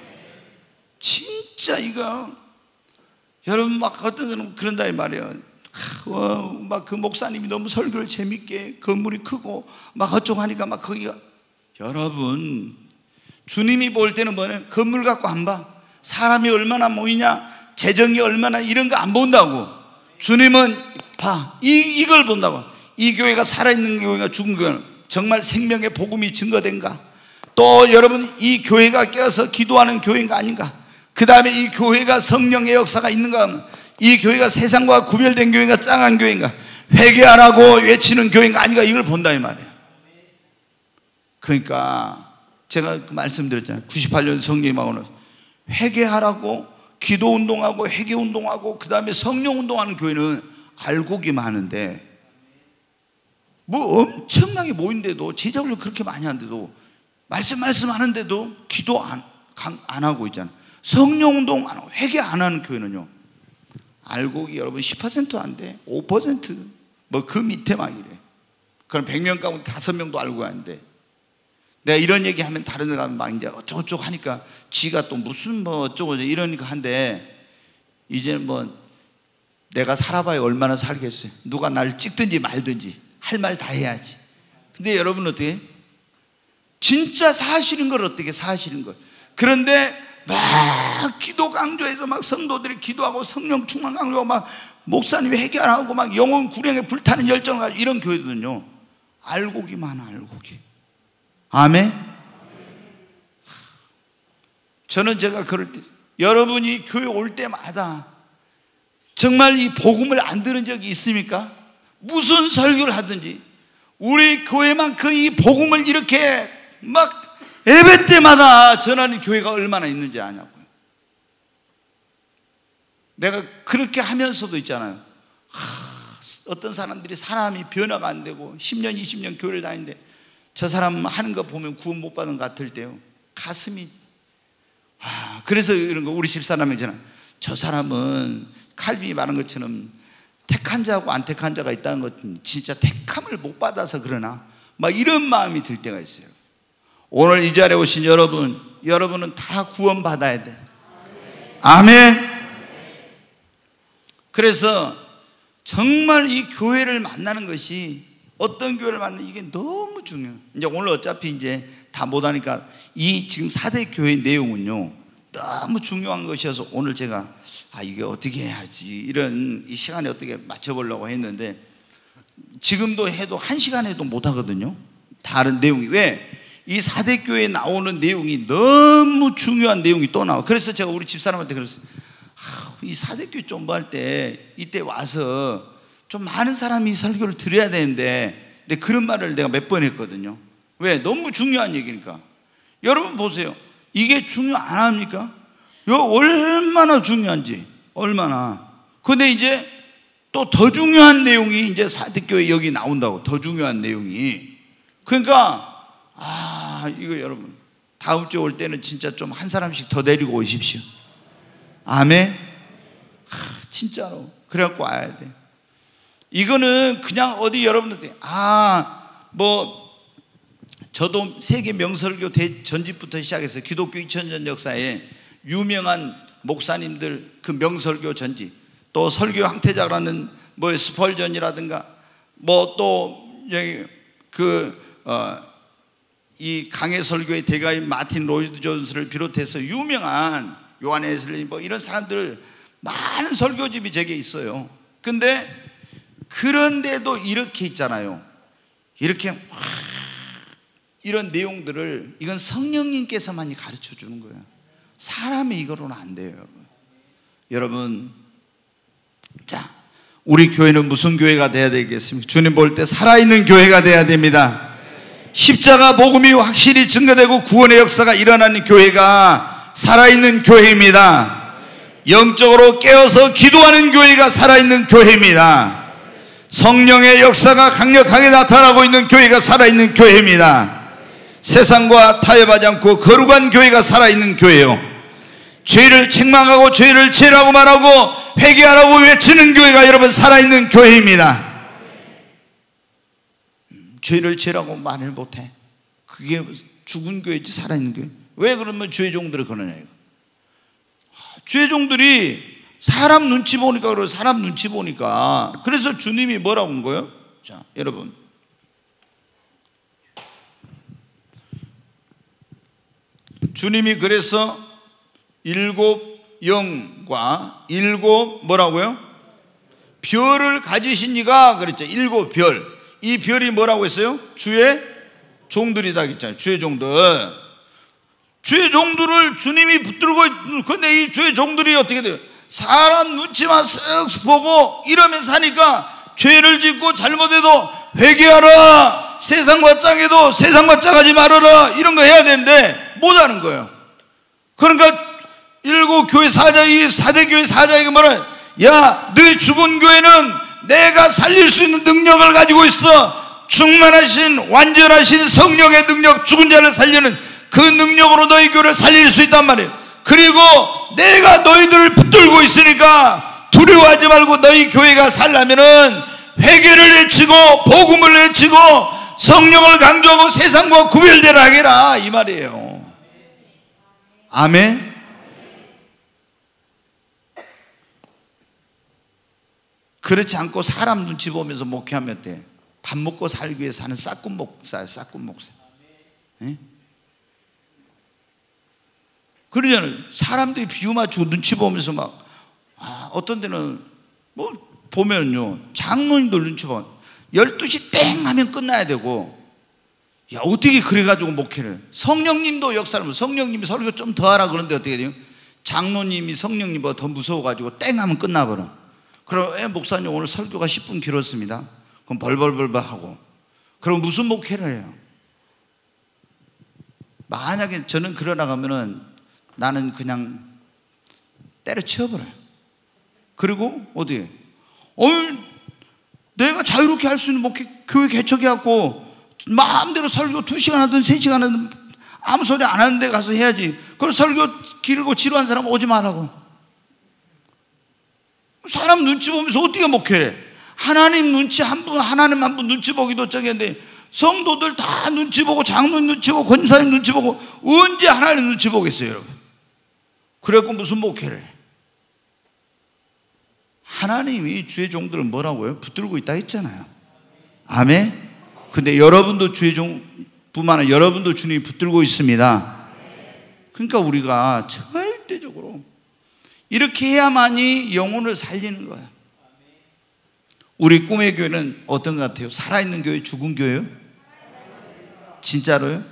진짜 이거 여러분, 막 어떤 사람은 그런다 이 말이에요. 막 그 목사님이 너무 설교를 재밌게, 건물이 크고 막 어쩌고 하니까 막 거기가, 여러분 주님이 볼 때는 뭐냐? 건물 갖고 안 봐. 사람이 얼마나 모이냐, 재정이 얼마나, 이런 거 안 본다고. 주님은 봐, 이, 이걸 본다고. 이 교회가 살아있는 교회가 죽은 교회는 정말 생명의 복음이 증거된가, 또 여러분 이 교회가 깨어서 기도하는 교회인가 아닌가, 그 다음에 이 교회가 성령의 역사가 있는가 하면, 이 교회가 세상과 구별된 교회인가 짱한 교회인가, 회개하라고 외치는 교회인가 아닌가, 이걸 본다 이 말이에요. 그러니까 제가 말씀드렸잖아요. 구십팔 년 성령이 막 오면서 회개하라고 기도운동하고 회개운동하고 그 다음에 성령운동하는 교회는 알곡이 많은데, 뭐 엄청나게 모인데도, 제자훈련 그렇게 많이 하는데도, 말씀 말씀 하는데도 기도 안, 안 하고 있잖아요. 성령운동 안 하고 회개 안 하는 교회는요, 알곡이 여러분 십 퍼센트 안 돼. 오 퍼센트 뭐 그 밑에 막 이래. 그럼 백 명 가운데 다섯 명도 알고 하는데, 내가 이런 얘기 하면 다른 데 가면 막 이제 어쩌고저쩌고 하니까 지가 또 무슨 뭐 어쩌고 이러니까 한데, 이제 뭐 내가 살아봐야 얼마나 살겠어요. 누가 날 찍든지 말든지 할 말 다 해야지. 근데 여러분 어떻게? 진짜 사실인 걸 어떻게 사실인 걸. 그런데 막 기도 강조해서 막 성도들이 기도하고 성령 충만 강조하고 막 목사님이 해결하고 막 영혼 구령에 불타는 열정을 가지고 이런 교회들은요, 알고기만 알고기. 아멘. 저는 제가 그럴 때, 여러분이 교회 올 때마다 정말 이 복음을 안 들은 적이 있습니까? 무슨 설교를 하든지 우리 교회만큼 이 복음을 이렇게 막 예배 때마다 전하는 교회가 얼마나 있는지 아냐고요. 내가 그렇게 하면서도 있잖아요. 하, 어떤 사람들이 사람이 변화가 안 되고 십 년 이십 년 교회를 다니는데 저 사람 하는 거 보면 구원 못 받은 것 같을 때요, 가슴이 아, 그래서 이런 거 우리 집사람이 있잖아요. 저 사람은 칼빈이 말한 것처럼 택한 자하고 안 택한 자가 있다는 것은 진짜 택함을 못 받아서 그러나 막 이런 마음이 들 때가 있어요. 오늘 이 자리에 오신 여러분, 여러분은 다 구원 받아야 돼. 아멘. 그래서 정말 이 교회를 만나는 것이, 어떤 교회를 만나는 이게 너무 중요해요. 이제 오늘 어차피 이제 다 못하니까 이 지금 사 대 교회 내용은요 너무 중요한 것이어서 오늘 제가 아 이게 어떻게 해야지 이런 이 시간에 어떻게 맞춰보려고 했는데, 지금도 해도 한 시간 해도 못하거든요. 다른 내용이. 왜? 이 사 대 교회에 나오는 내용이 너무 중요한 내용이 또 나와. 그래서 제가 우리 집사람한테 그랬어요. 아, 이 사 대 교회 존버할 때 이때 와서 좀 많은 사람이 설교를 들어야 되는데, 근데 그런 말을 내가 몇 번 했거든요. 왜? 너무 중요한 얘기니까. 여러분 보세요. 이게 중요 안 합니까? 이거 얼마나 중요한지, 얼마나. 근데 이제 또 더 중요한 내용이 이제 사 대 교회 여기 나온다고. 더 중요한 내용이. 그러니까 아 이거 여러분 다음 주에 올 때는 진짜 좀 한 사람씩 더 데리고 오십시오. 아멘. 아, 진짜로 그래갖고 와야 돼. 이거는 그냥 어디 여러분들 아 뭐 저도 세계 명설교 전집부터 시작해서 기독교 이천 년 역사에 유명한 목사님들 그 명설교 전집, 또 설교 황태자라는 뭐 스펄전이라든가 뭐 또 여기 그 어 이 강해 설교의 대가인 마틴 로이드 존스를 비롯해서 유명한 요한 웨슬리 뭐 이런 사람들 많은 설교집이 제게 있어요. 근데 그런데도 이렇게 있잖아요. 이렇게 막 이런 내용들을, 이건 성령님께서만 가르쳐 주는 거예요. 사람이 이거로는 안 돼요, 여러분. 여러분, 자, 우리 교회는 무슨 교회가 돼야 되겠습니까? 주님 볼 때 살아있는 교회가 돼야 됩니다. 십자가 복음이 확실히 증거되고 구원의 역사가 일어나는 교회가 살아있는 교회입니다. 영적으로 깨어서 기도하는 교회가 살아있는 교회입니다. 성령의 역사가 강력하게 나타나고 있는 교회가 살아있는 교회입니다. 세상과 타협하지 않고 거룩한 교회가 살아있는 교회요. 죄를 책망하고 죄를 죄라고 말하고 회개하라고 외치는 교회가 여러분 살아있는 교회입니다. 죄를 죄라고 말을 못해. 그게 죽은 교회지 살아있는 교회. 왜 그러면 죄종들을 그러냐 이거. 죄종들이 사람 눈치 보니까 그래요. 사람 눈치 보니까. 그래서 주님이 뭐라고 한 거예요? 자, 여러분, 주님이 그래서 일곱 영과 일곱 뭐라고요? 별을 가지신 이가 그랬죠. 일곱 별. 이 별이 뭐라고 했어요? 주의 종들이다 했잖아요. 주의 종들. 주의 종들을 주님이 붙들고, 근데 이 주의 종들이 어떻게 돼요? 사람 눈치만 쓱 보고 이러면서 하니까 죄를 짓고 잘못해도 회개하라, 세상과 짝해도 세상과 짝하지 말아라, 이런 거 해야 되는데 못하는 거예요. 그러니까 일곱 교회 사장이, 사대 교회 사장이 뭐라, 야, 너희 죽은 교회는 내가 살릴 수 있는 능력을 가지고 있어. 충만하신 완전하신 성령의 능력, 죽은 자를 살리는 그 능력으로 너희 교회를 살릴 수 있단 말이에요. 그리고 내가 너희들을 붙들고 있으니까 두려워하지 말고 너희 교회가 살려면은 회개를 외치고 복음을 외치고 성령을 강조하고 세상과 구별되라 하게라, 이 말이에요. 아멘. 그렇지 않고 사람 눈치 보면서 목회하면 돼. 밥 먹고 살기 위해서 하는 싹군 목사야, 싹군 목사. 예? 그러잖아요. 사람들이 비유 맞추고 눈치 보면서 막, 아, 어떤 데는 뭐 보면요, 장로님들 눈치 봐. 열두 시 땡 하면 끝나야 되고, 야, 어떻게 그래가지고 목회를. 성령님도 역사를, 성령님이 설교 좀 더 하라 그러는데 어떻게 돼요? 장로님이 성령님보다 더 무서워가지고 땡 하면 끝나버려. 그럼, 에, 목사님 오늘 설교가 십 분 길었습니다. 그럼 벌벌벌벌 하고. 그럼 무슨 목회를 해요? 만약에 저는 그러나가면은 나는 그냥 때려치워버려요. 그리고 어디에? 어이, 내가 자유롭게 할 수 있는 목회, 교회 개척해갖고 마음대로 설교 두 시간 하든 세 시간 하든 아무 소리 안 하는 데 가서 해야지. 그럼 설교 길고 지루한 사람 오지 말라고. 사람 눈치 보면서 어떻게 목회해? 하나님 눈치 한 분, 하나님 한 분 눈치 보기도 저기인데 성도들 다 눈치 보고 장로님 눈치 보고 권사님 눈치 보고 언제 하나님 눈치 보겠어요, 여러분? 그래갖고 무슨 목회를 해? 하나님이 주의 종들을 뭐라고요? 붙들고 있다 했잖아요. 아멘? 근데 여러분도 주의 종뿐만 아니라 여러분도 주님이 붙들고 있습니다. 그러니까 우리가 절대적으로 이렇게 해야만이 영혼을 살리는 거예요. 우리 꿈의 교회는 어떤 것 같아요? 살아있는 교회, 죽은 교회요? 진짜로요?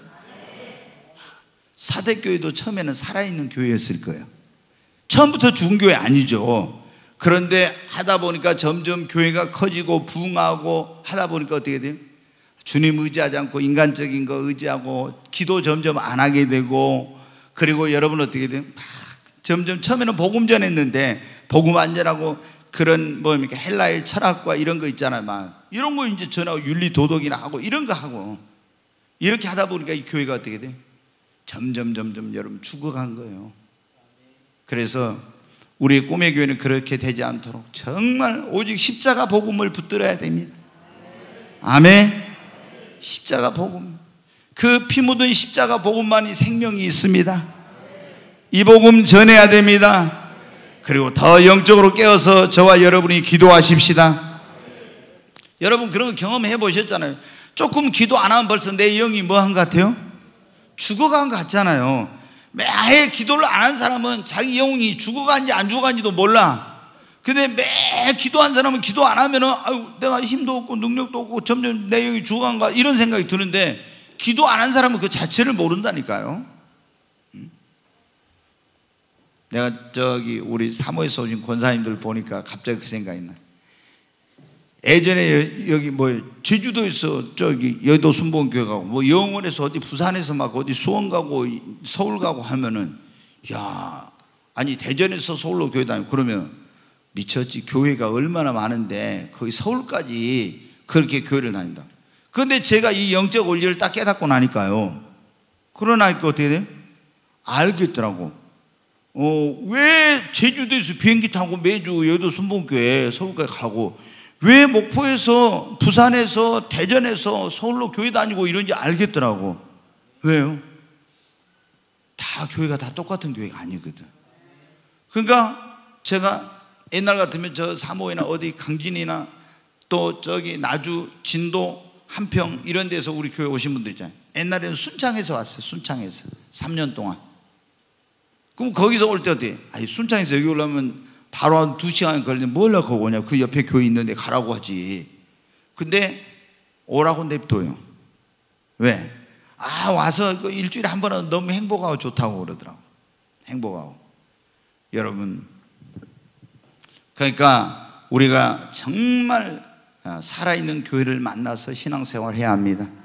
사대교회도 처음에는 살아있는 교회였을 거예요. 처음부터 죽은 교회 아니죠. 그런데 하다 보니까 점점 교회가 커지고 부흥하고 하다 보니까 어떻게 돼요? 주님 의지하지 않고 인간적인 거 의지하고 기도 점점 안 하게 되고, 그리고 여러분 어떻게 돼요? 막 점점 처음에는 복음 전했는데 복음 안 전하고 그런 뭡니까 헬라의 철학과 이런 거 있잖아요. 막 이런 거 이제 전하고 윤리 도덕이나 하고 이런 거 하고 이렇게 하다 보니까 이 교회가 어떻게 돼요? 점점 점점 여러분 죽어간 거예요. 그래서 우리 꿈의 교회는 그렇게 되지 않도록 정말 오직 십자가 복음을 붙들어야 됩니다. 아멘. 십자가 복음, 그 피 묻은 십자가 복음만이 생명이 있습니다. 이 복음 전해야 됩니다. 그리고 더 영적으로 깨어서 저와 여러분이 기도하십시다. 여러분 그런 거 경험해 보셨잖아요. 조금 기도 안 하면 벌써 내 영이 뭐 한 것 같아요? 죽어간 것 같잖아요. 매해 기도를 안 한 사람은 자기 영이 죽어간지 안 죽어간지도 몰라. 근데 매 기도한 사람은 기도 안 하면은 아유, 내가 힘도 없고 능력도 없고 점점 내 영이 죽어간가 이런 생각이 드는데, 기도 안 한 사람은 그 자체를 모른다니까요. 내가 저기 우리 사모에서 오신 권사님들 보니까 갑자기 그 생각이 나. 예전에 여기 뭐 제주도에서 저기 여의도 순복음교회 가고 뭐 영월에서 어디 부산에서 막 어디 수원 가고 서울 가고 하면은, 야, 아니 대전에서 서울로 교회 다니고 그러면 미쳤지. 교회가 얼마나 많은데 거기 서울까지 그렇게 교회를 다닌다. 그런데 제가 이 영적 원리를 딱 깨닫고 나니까요, 그러나니까 어떻게 돼? 알겠더라고. 어, 왜 제주도에서 비행기 타고 매주 여의도 순복음교회 서울까지 가고, 왜 목포에서 부산에서 대전에서 서울로 교회 다니고 이런지 알겠더라고. 왜요? 다 교회가 다 똑같은 교회가 아니거든. 그러니까 제가 옛날 같으면 저 사모이나 어디 강진이나 또 저기 나주 진도 한평 이런 데서 우리 교회 오신 분들 있잖아요. 옛날에는 순창에서 왔어요. 순창에서 삼 년 동안. 그럼 거기서 올 때 어때? 아니 순창에서 여기 오려면 바로 한 두 시간 걸리면 뭘 하고 오냐. 그 옆에 교회 있는데 가라고 하지. 근데 오라고 냅둬요. 왜? 아 와서 그 일주일에 한 번은 너무 행복하고 좋다고 그러더라고. 행복하고. 여러분, 그러니까 우리가 정말 살아있는 교회를 만나서 신앙생활을 해야 합니다.